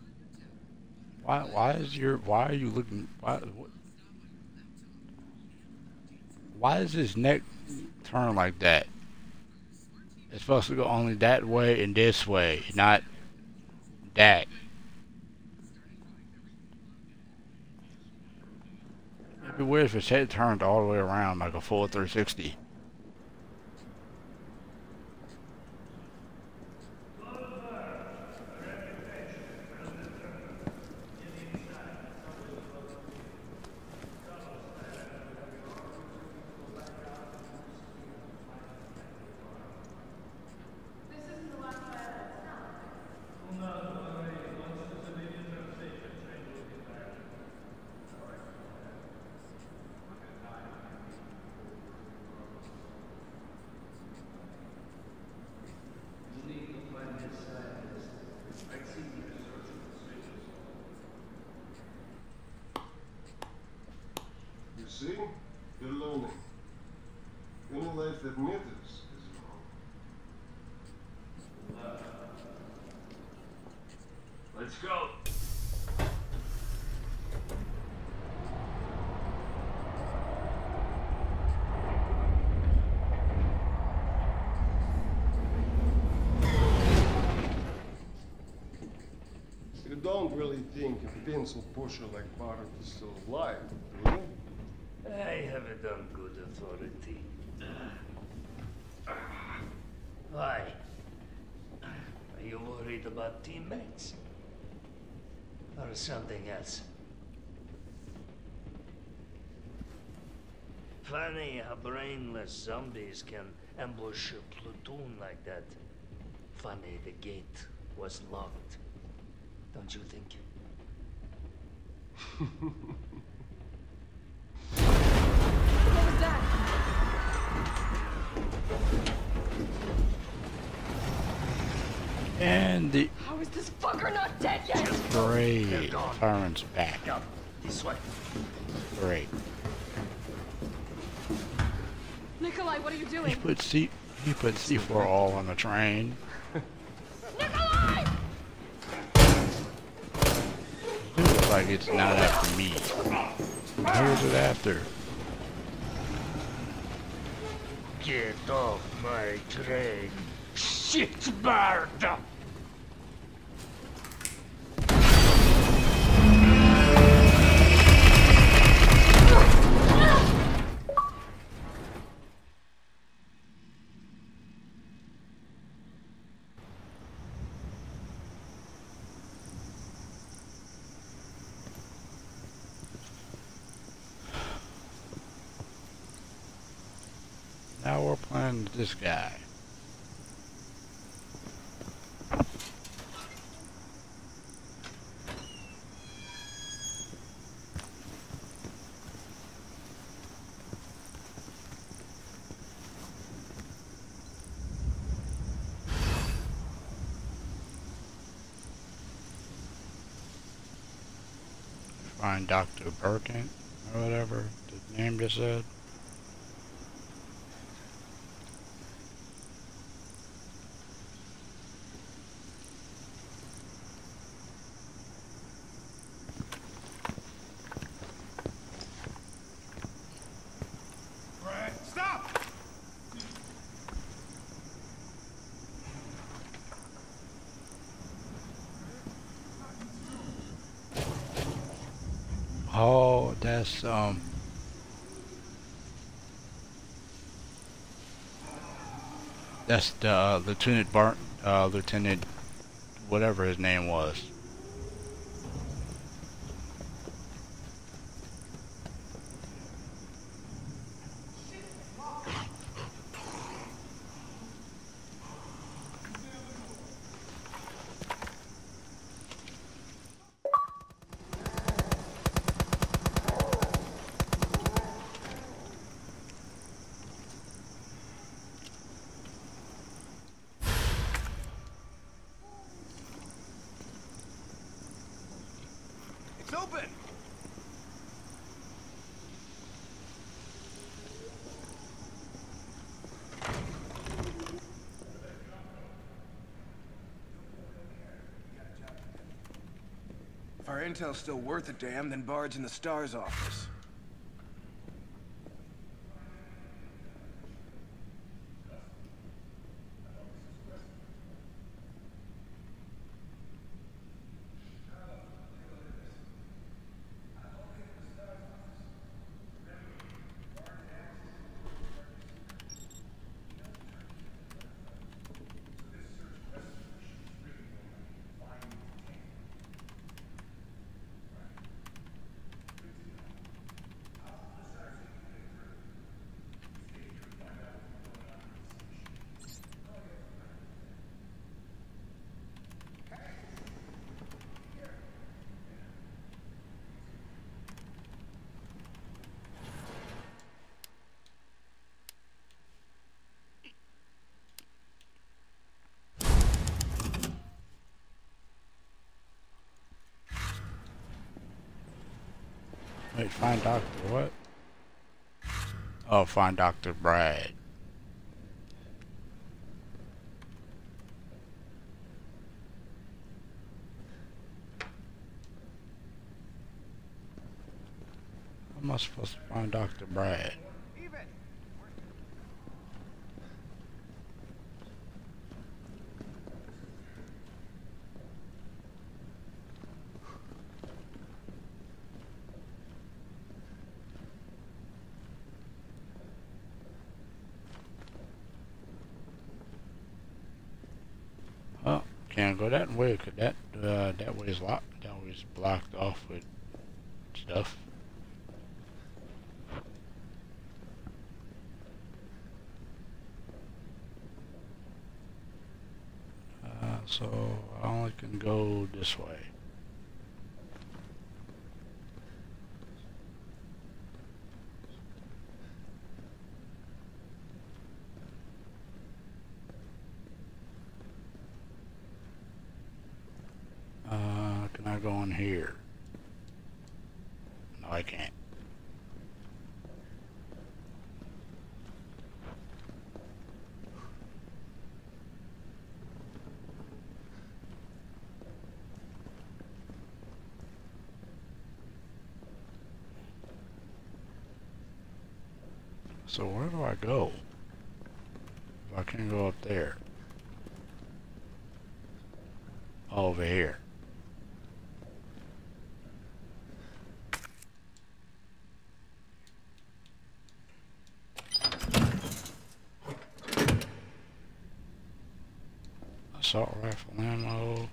you looking, why is his neck turned like that? It's supposed to go only that way and this way, not that. It'd be weird if his head turned all the way around like a full 360. See? You're learning. Any life that matters is wrong. Let's go. You don't really think a pencil pusher like Barrett is still alive, do you? I have it on good authority. Why? Are you worried about teammates? Or something else? Funny how brainless zombies can ambush a platoon like that. Funny the gate was locked. Don't you think? What was that? And the How is this fucker not dead yet? great turns back. Come, this way. Great. Nikolai, what are you He doing? put C4 all on the train. Nikolai! It looks like it's not after me. Who is it after? Get off my train, shitbird! Now we're playing this guy. Find Dr. Birkin or whatever the name just said. Stop! Oh, that's the Lieutenant whatever his name was. intel's still worth a damn, then Bard's in the STARS office. Wait, find Dr. what? Oh, find Dr. Brad. How am I supposed to find Dr. Brad? Oh, can't go that way, cause that way is locked. That way is blocked off with stuff. So I only can go this way. Can I go in here? No, I can't. So where do I go? If I can't go up there. Over here. Assault rifle ammo.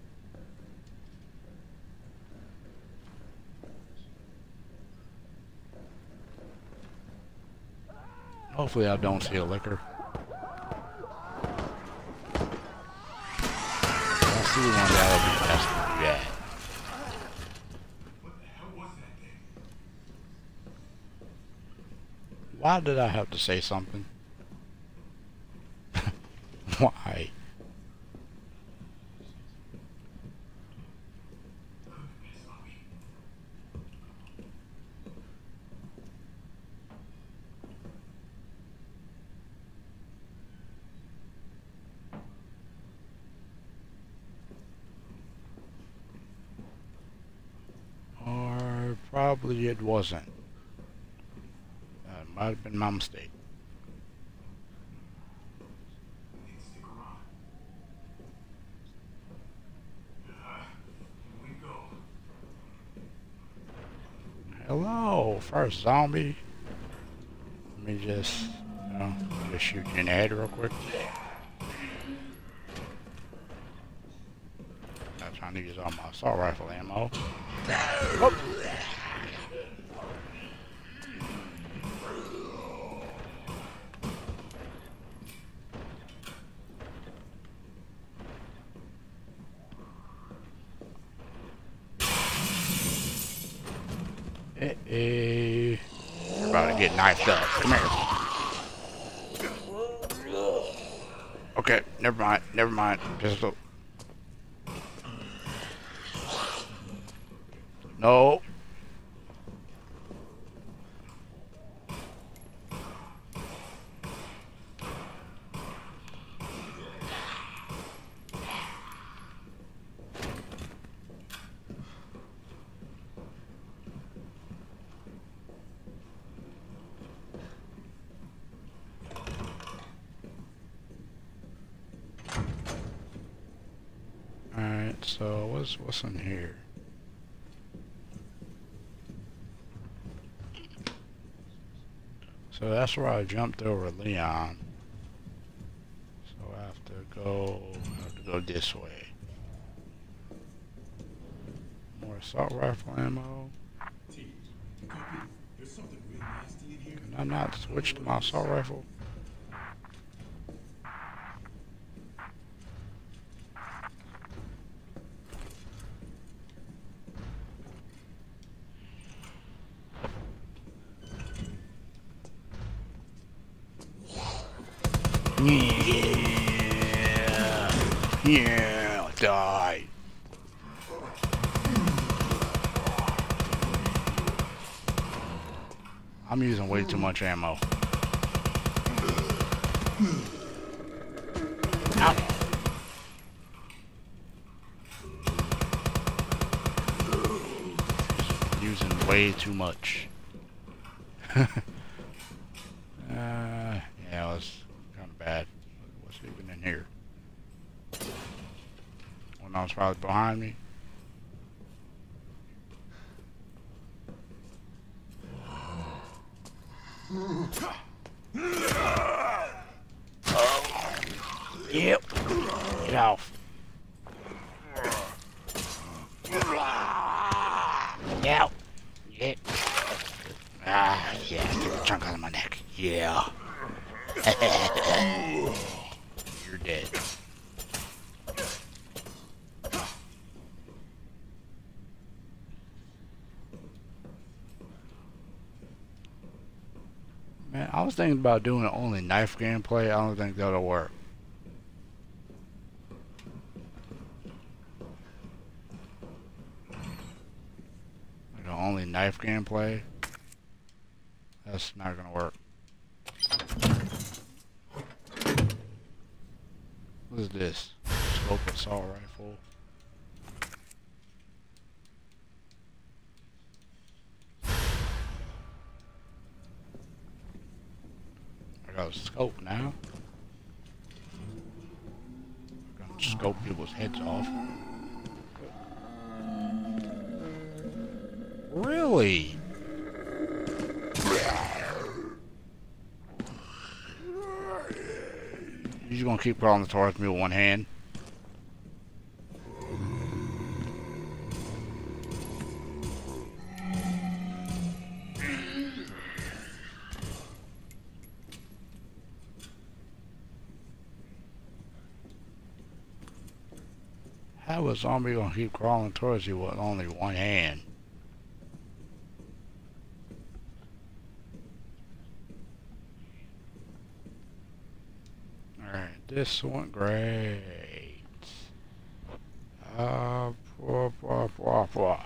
Hopefully I don't see a liquor. If I see one, that would be best to do that. What the hell was that thing? Why did I have to say something? Why? Or probably it wasn't. Might have been my mistake. We need to stick around. Here we go. Hello, first zombie. Let me just, just shoot you in the head real quick. Not trying to use all my assault rifle ammo. Oh. You're about to get knifed up. Come here. Okay, never mind. Never mind. Pistol. No. so what's in here? So that's where I jumped over Leon. So I have to go this way. More assault rifle ammo. T, you copy? There's something real nasty in here. Can I not switch to my assault rifle? Yeah, die. I'm using way too much ammo. Ow. Using way too much. Yeah, it's kind of bad. What's even in here? One that was probably behind me. Yep. Get off. Yeah. Yeah. Ah, yeah. Get the chunk out of my neck. Yeah. You're dead. Man, I was thinking about doing only knife gameplay. I don't think that'll work. Like only knife gameplay. That's not gonna work. What is this? Scope assault rifle. I got a scope now. I'm gonna scope people's heads off. Really? You just gonna keep crawling towards me with one hand? How is a zombie gonna keep crawling towards you with only one hand? Alright, this went great. Blah, blah, blah, blah.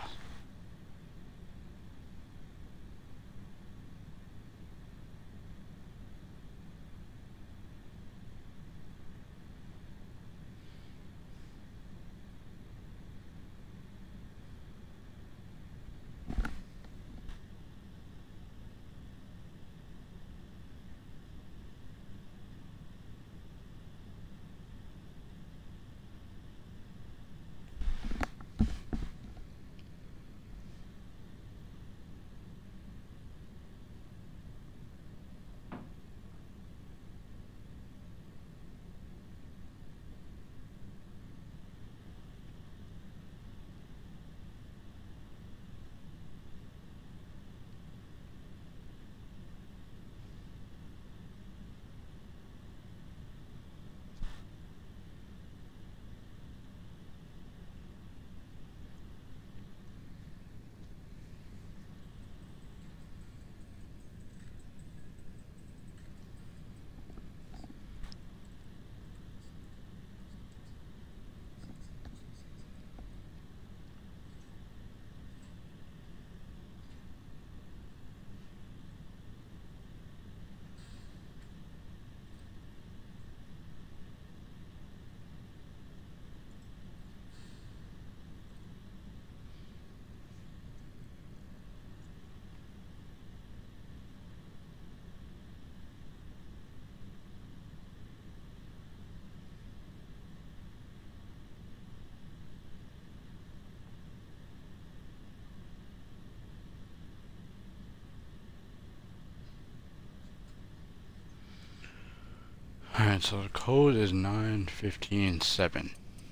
Alright, so the code is 9157.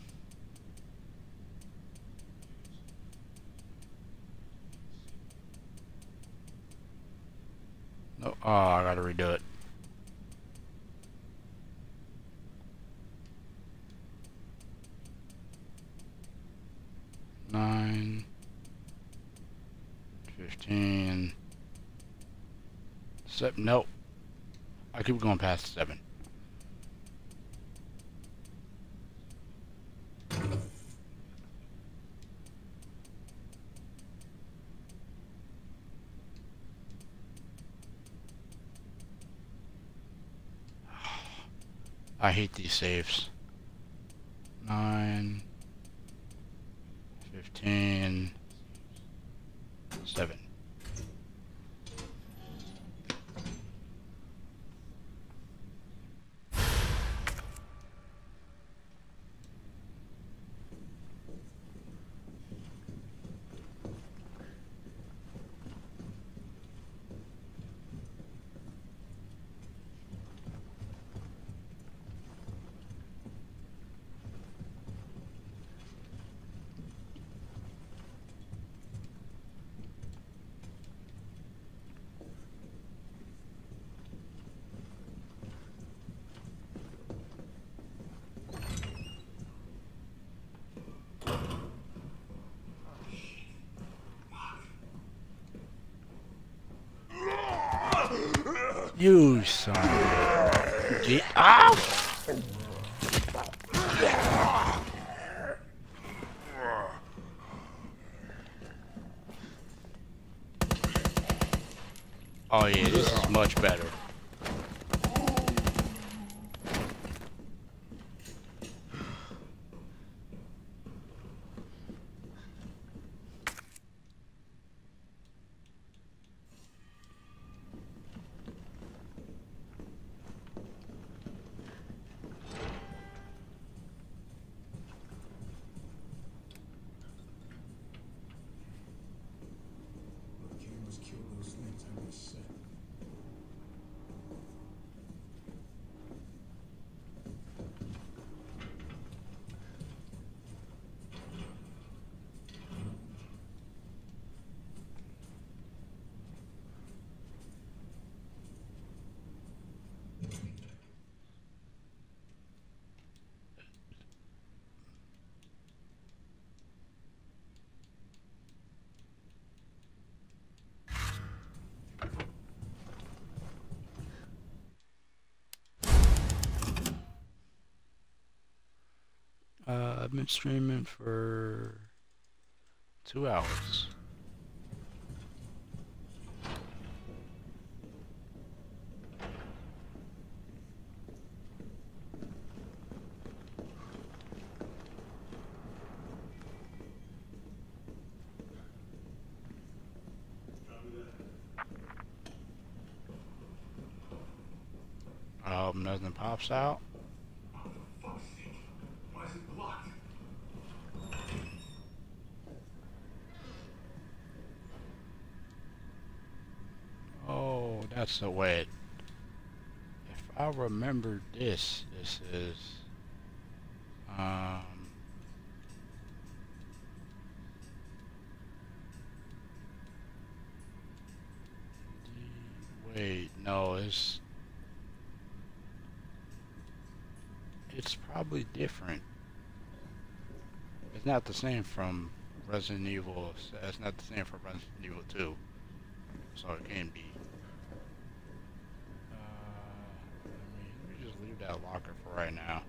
No, oh, I gotta redo it. Nine, 15, 7. Nope. I keep going past 7. I hate these saves. 9, 15, 7. You son of a... Ow! Oh yeah, this is much better. Cameras kill those things on this set. I've been streaming for 2 hours. I hope nothing pops out. Why is it blocked? Oh, that's the way. If I remember this, this is wait, no, it's probably different. It's not the same from Resident Evil. It's not the same from Resident Evil 2. So it can be. Let me just leave that locker for right now.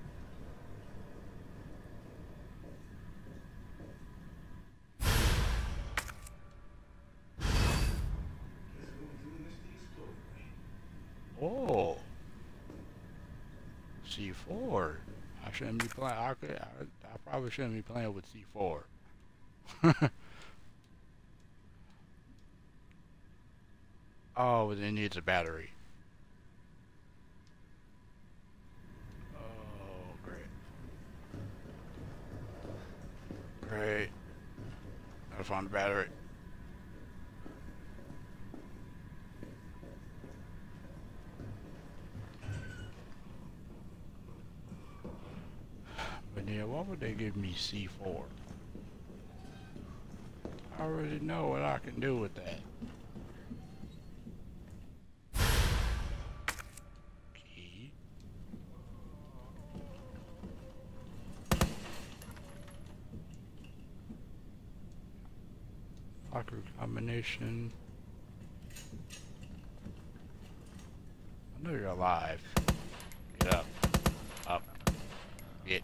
Oh, C4. I shouldn't be playing. I probably shouldn't be playing with C4. Oh, it needs a battery. Oh, great. Great. Gotta find the battery. Yeah, why would they give me C4? I already know what I can do with that. Key. Locker combination. I know you're alive. Get up. Up. Get.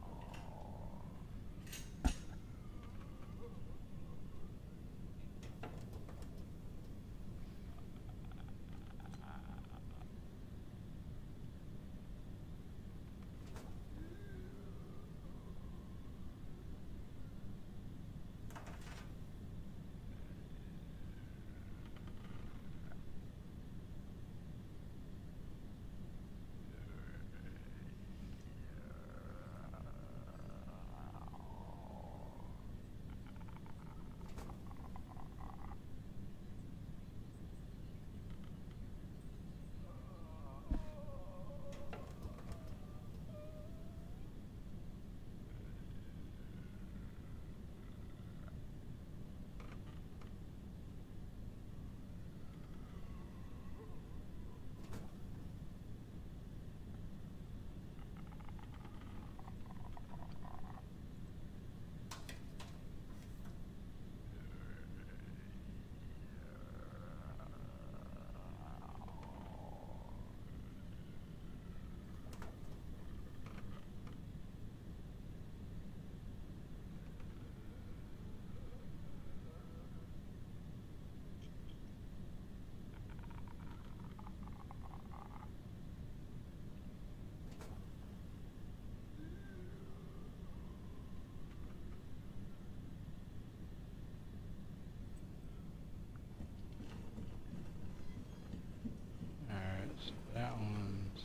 That one's...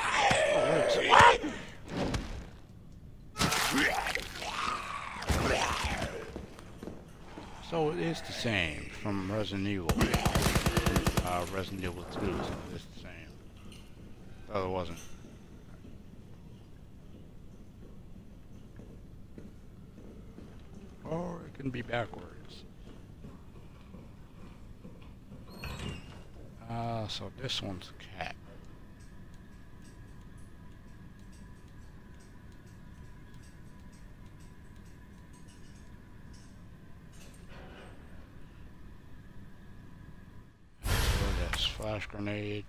So it is the same from Resident Evil. Resident Evil 2, so it's the same. Thought it wasn't. Or it can be backwards. So this one's a cat. So that's flash grenade.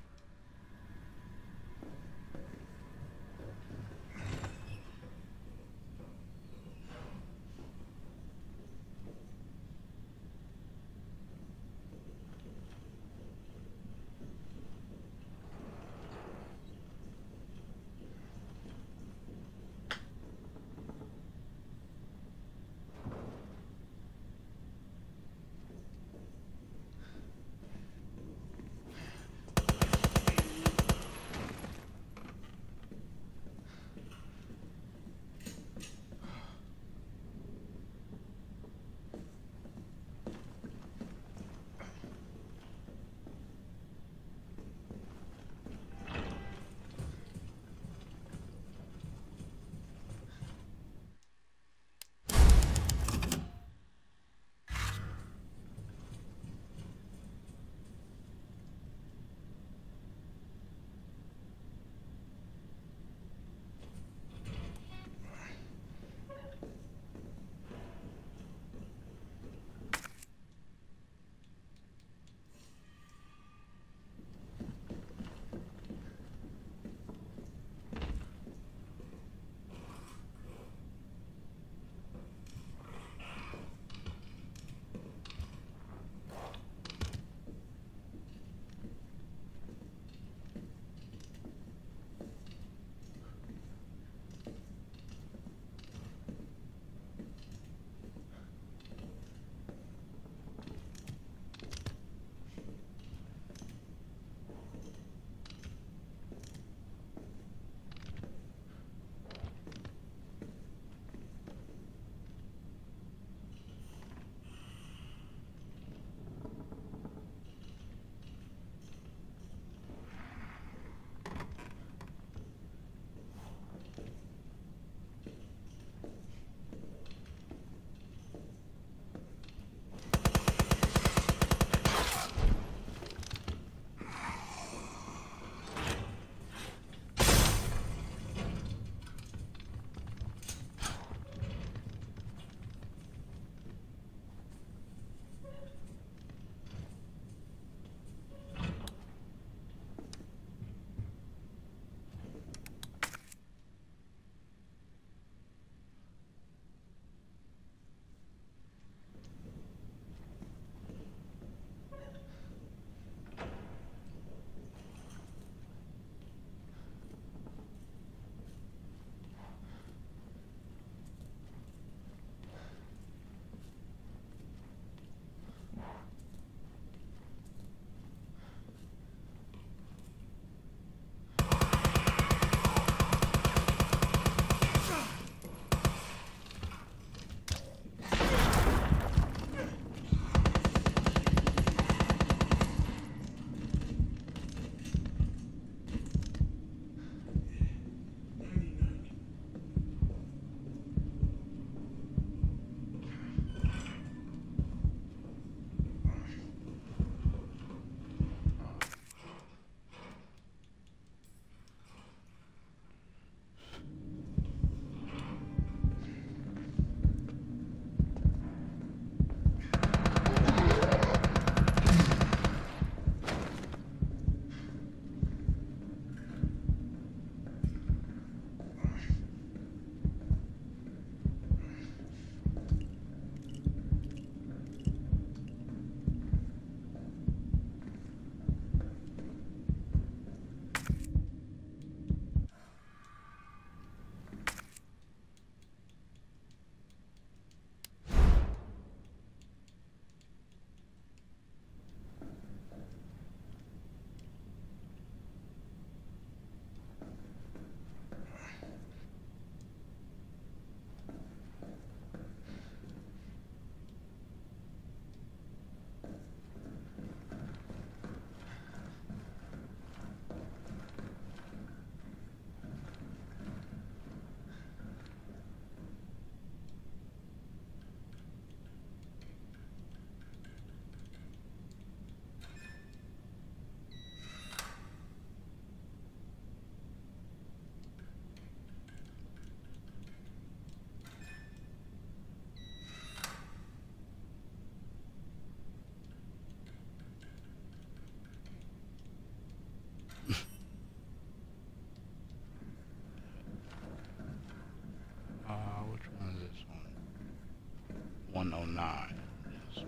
9. Yes,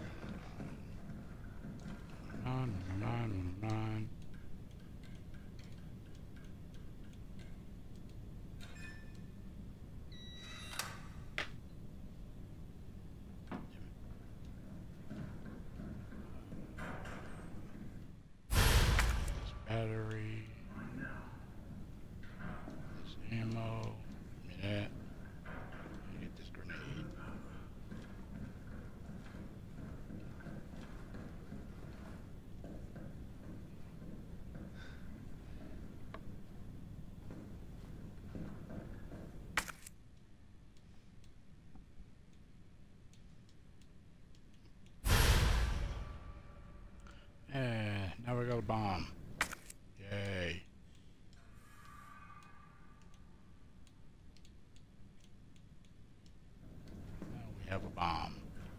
9. Battery. This ammo. Give me that. Let me get this grenade. Yeah, now we got a bomb. Yay. Now we have a bomb.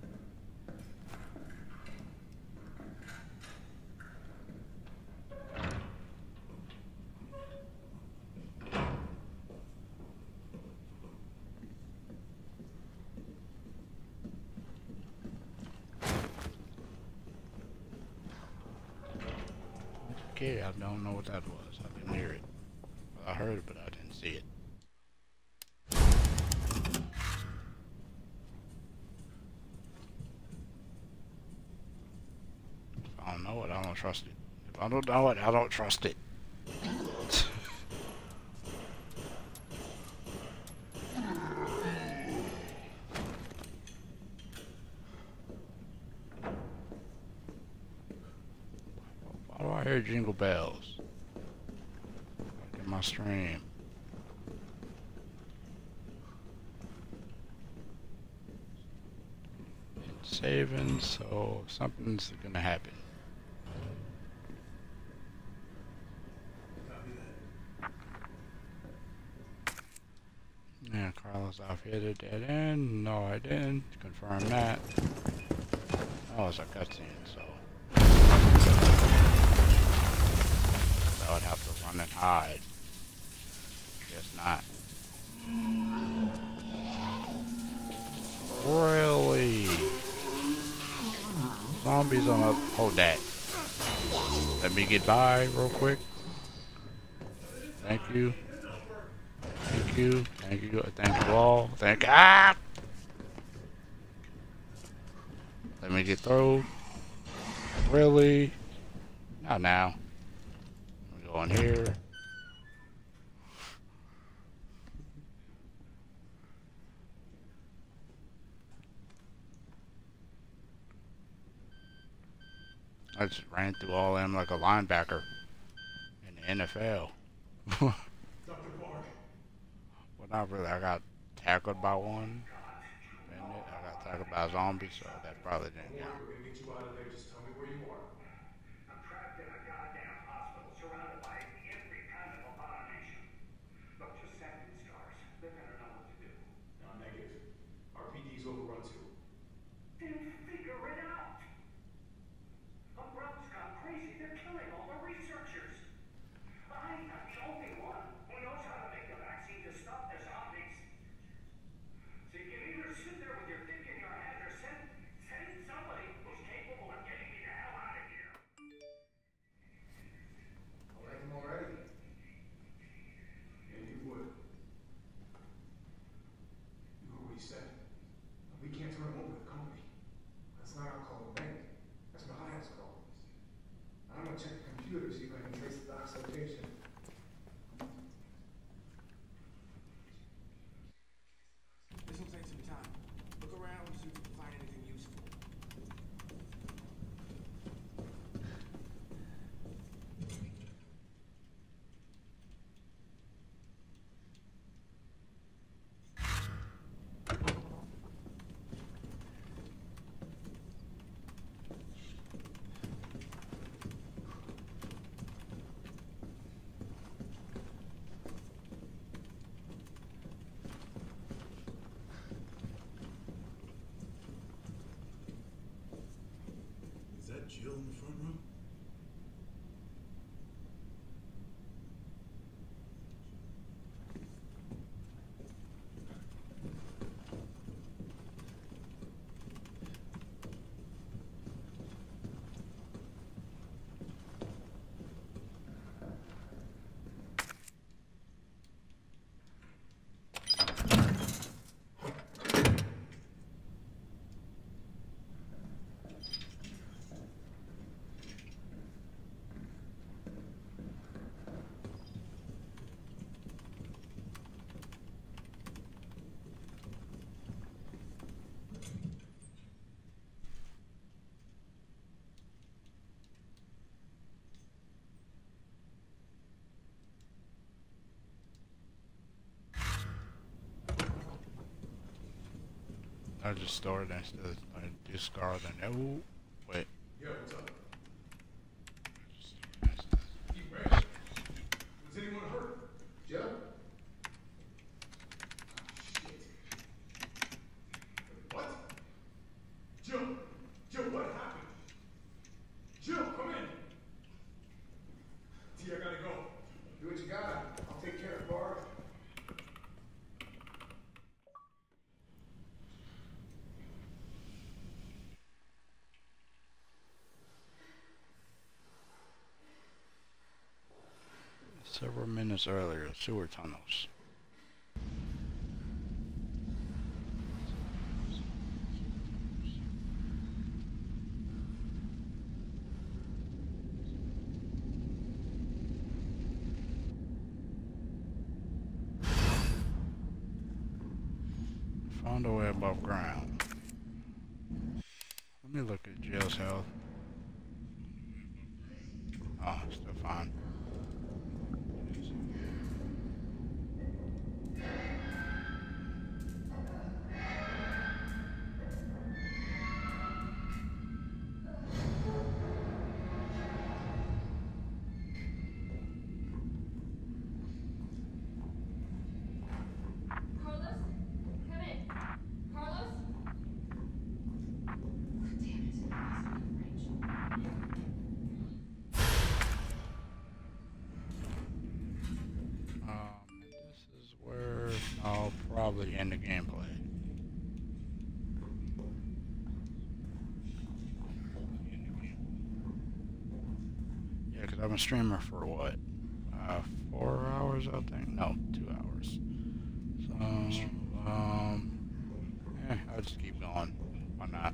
Okay, I don't know what that was. I didn't hear it. I heard it, but I didn't see it. If I don't know it, I don't trust it. If I don't know it, I don't trust it. Why do I hear jingle bells? Like in my stream. It's saving, so something's gonna happen. Yeah, Carlos, I've hit a dead end. No, I didn't. Confirm that. Oh, it's a cutscene, so I would have to run and hide. Guess not. Really? Zombies on a... Hold that. Let me get by real quick. Thank you. Thank you. Thank you. Thank you all. Ah! Let me get through. Really? Not now. We go in here. I just ran through all them like a linebacker in the NFL. Dr. Park. Well, not really. I got tackled by one. And I got tackled by a zombie, so that probably didn't count. We're gonna get you out of there. Just tell me where you are. I'm trapped in a goddamn hospital, surrounded by every kind of abomination. Look, just send in scars. They're gonna know what to do. No, negative. RPD's overrun too. Then figure it out. Umbrella's gone crazy. They're killing all the researchers. I'm not the only one who knows how to make a vaccine to stop the zombies. So you can either sit there with your dick in your hand or send somebody who's capable of getting me the hell out of here. I like him already. And you would. You heard what he said. We can't turn him over to the company. That's not our call to make. That's Mahaya's call. I'm gonna check the computer, see if I can trace the doc's location. This will take some time. Look around and see if you can find anything useful. Is that Jill in the front row? I just stored it instead of discard and oh wait. Yo, what's up? You ready? Was anyone hurt? Joe? Oh, shit. Wait, what? Joe! Joe, what happened? Joe, come in! T, I gotta go. Do what you gotta. I'll take care of Bart. Several minutes earlier, sewer tunnels. Found a way above ground. Let me look at Jill's health. Oh, still fine. Carlos? Come in. Carlos? Damn it. This is where I'll probably end the gameplay. Yeah, because I'm a streamer for what? 4 hours, I think? No, 2 hours. So, I'll just keep going. Why not?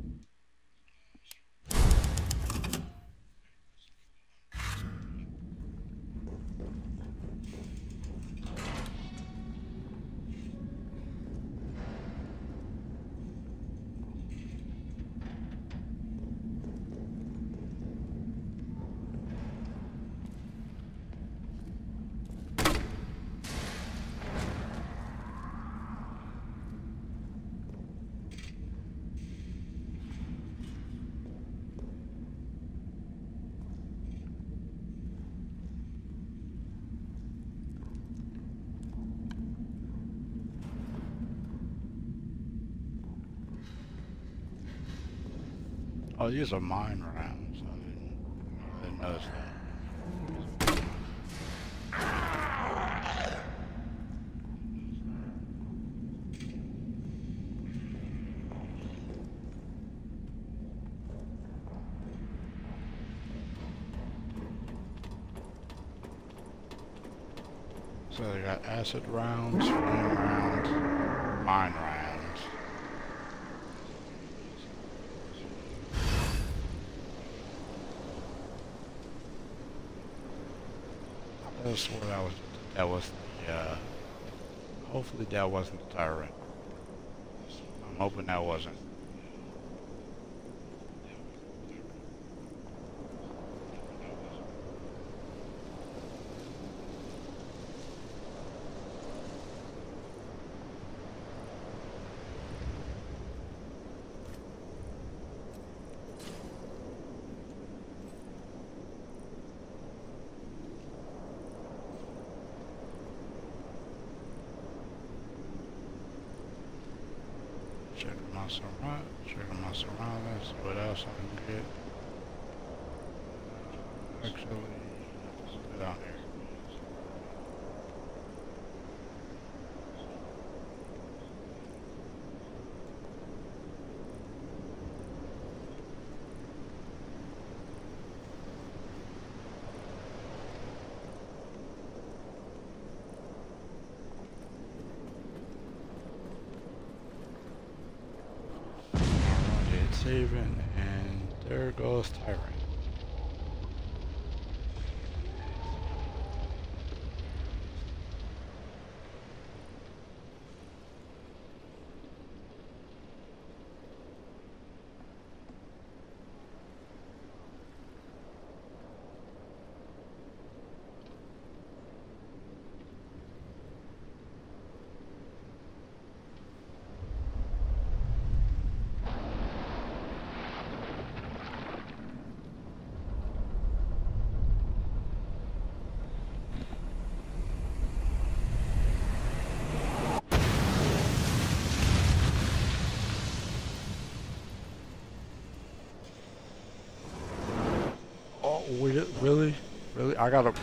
Oh, these are mine rounds. I didn't notice that. So they got acid rounds, flame rounds, mine rounds. I swore that was the, hopefully that wasn't the tyrant. I'm hoping that wasn't. Checking my surroundings, see what else I can get. Actually, let's go down here. Saving, and there goes Tyrant. Really? Really? I gotta...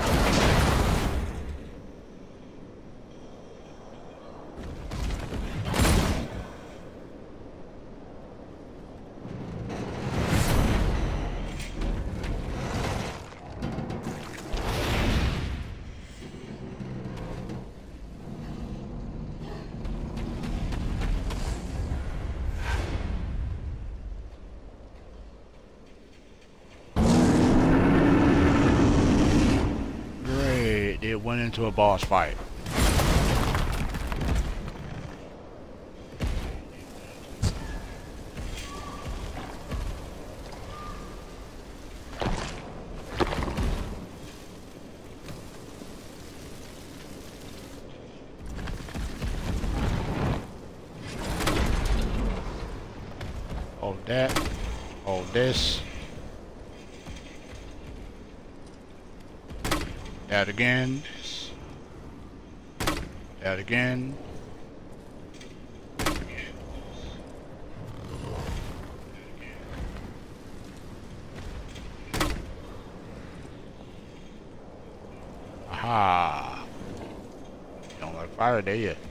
It went into a boss fight. Hold that. Hold this. That again. That again. Aha. You don't like fire, do you?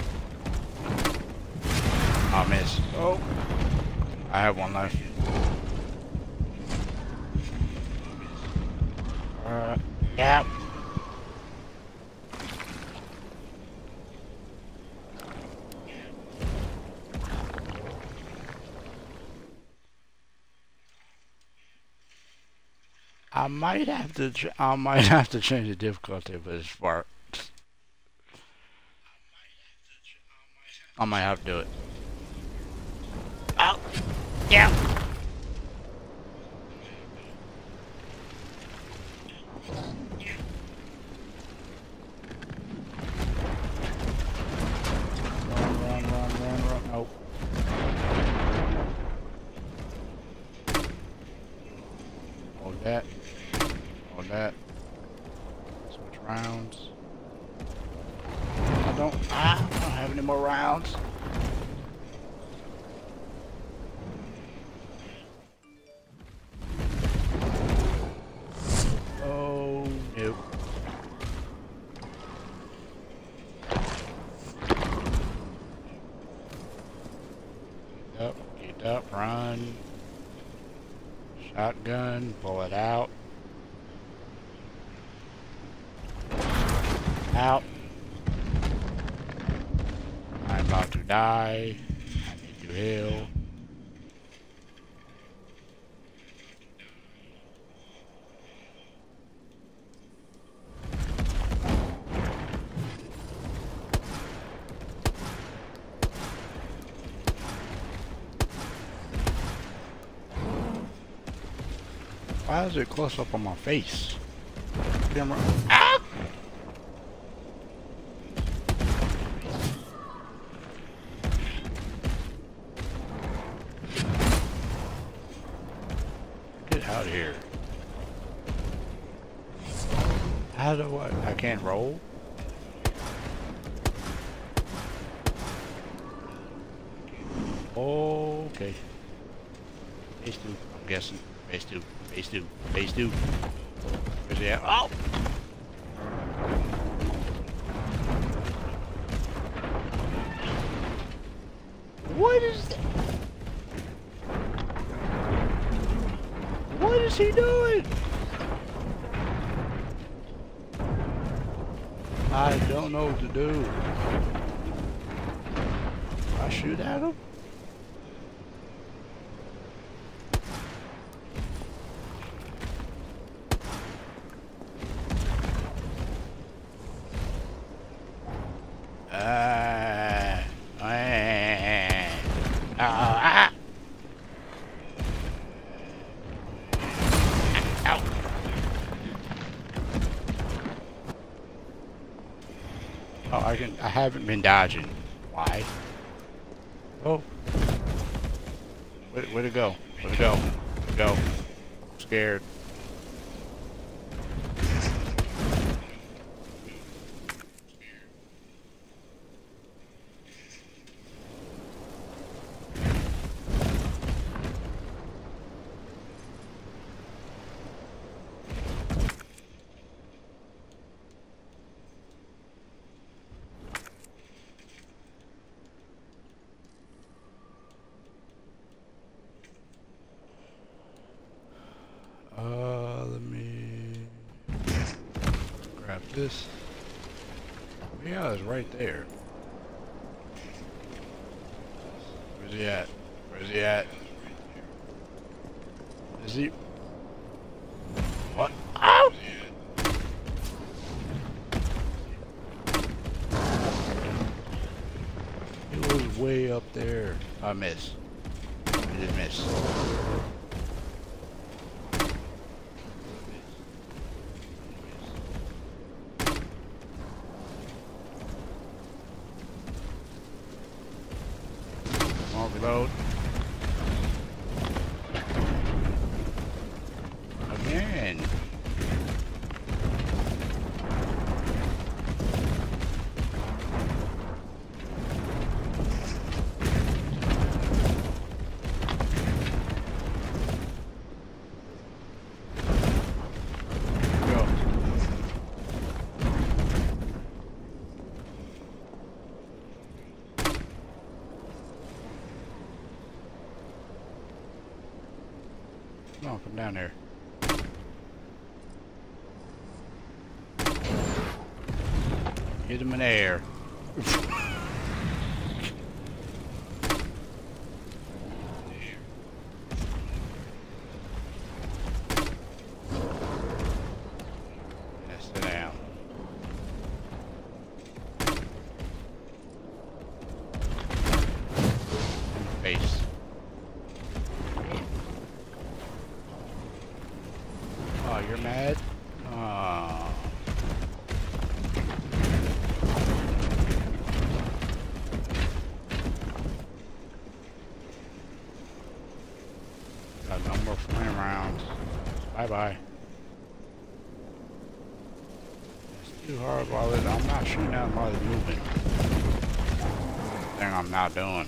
I missed. Oh. I have one left. Yep. I might have to change the difficulty of this part. I might have to do it. Oh, yeah. Run. Nope. Hold that. Hold that. Switch rounds. I don't have any more rounds. Oh, nope. Get up, run. Shotgun, pull it out. Out. I'm about to die. I need to heal. Why is it close up on my face? Camera. Ah! Get out of here. How do I can't roll? Okay. Phase 2, I'm guessing. Phase 2. Phase 2. Phase 2. Where's he at? Oh! What is that? What is he doing? I don't know what to do. I shoot at him? Oh, I haven't been dodging. Why? Oh. Where'd it go? Where'd it go? Where'd it go? I'm scared. this? Yeah, it's right there. Where's he at? Where's he at? Is he? What? Ow! It was way up there. I missed. I did miss. Reload. Again. Go. Come on, come down here. Hit him in the air. Yeah, sit down. Face. Oh, you're mad? Oh. Got no more flame rounds. Bye-bye. It's too hard while I'm not shooting at him while he's moving. Thing I'm not doing.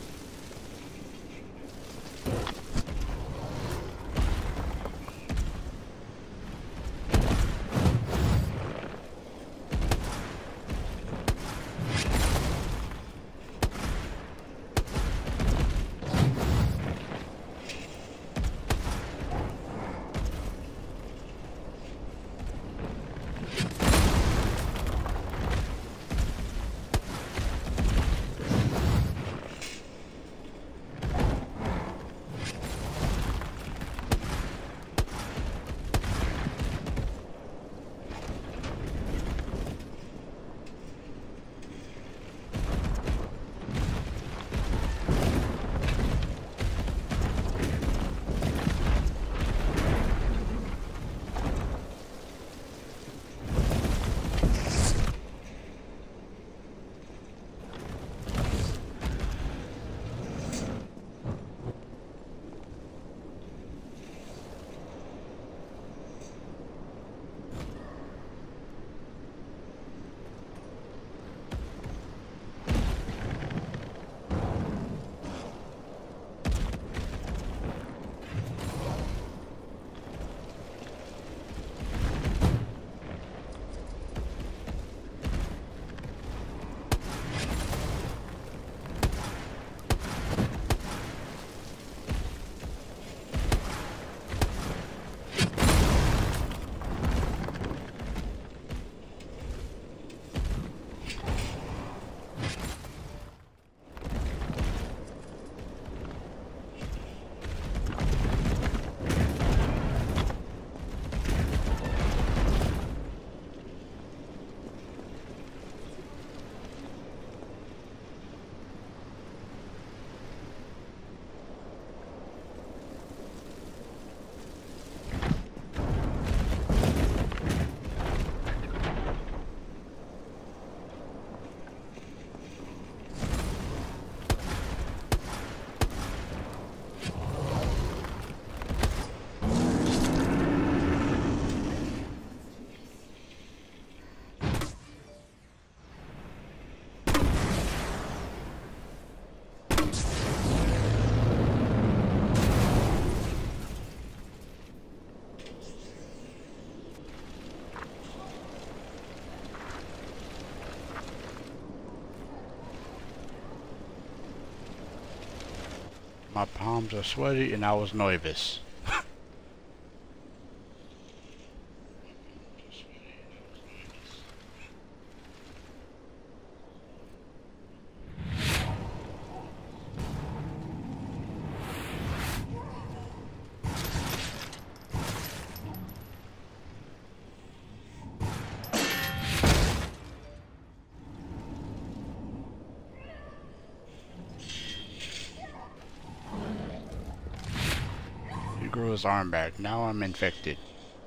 My palms are sweaty and I was nervous. his arm back. Now I'm infected.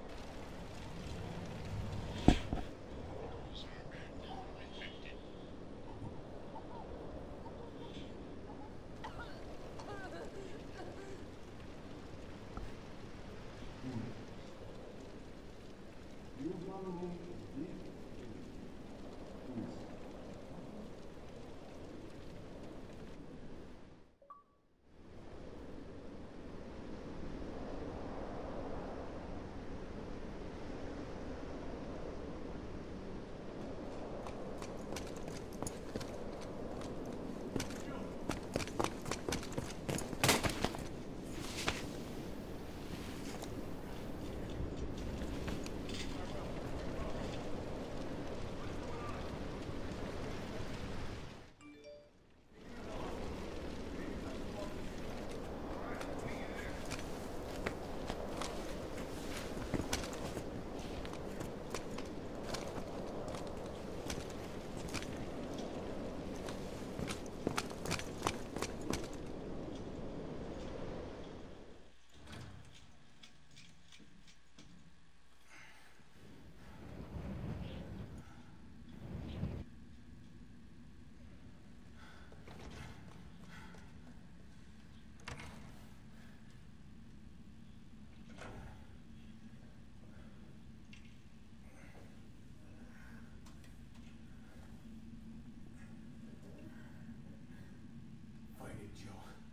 Fight it, Joe.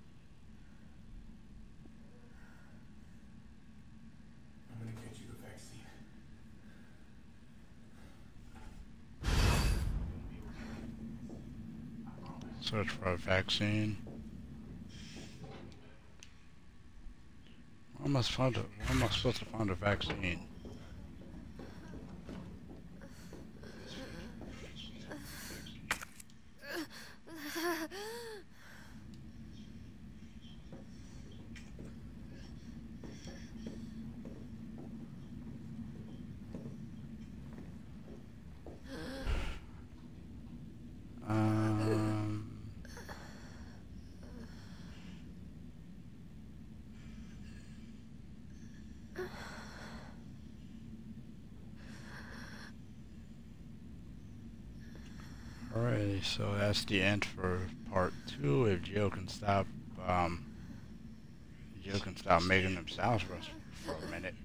I'm gonna get you the vaccine. Search for a vaccine. Where am I supposed to find a vaccine? Alrighty, so that's the end for part 2. If Joe can stop making them sounds for us for a minute.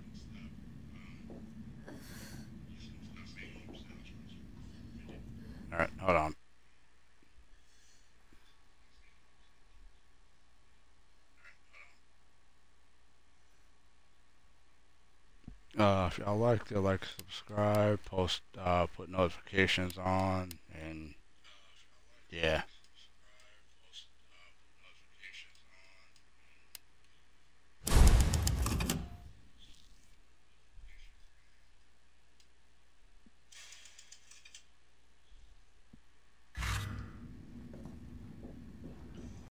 Alright, hold on. If y'all like, subscribe, put notifications on.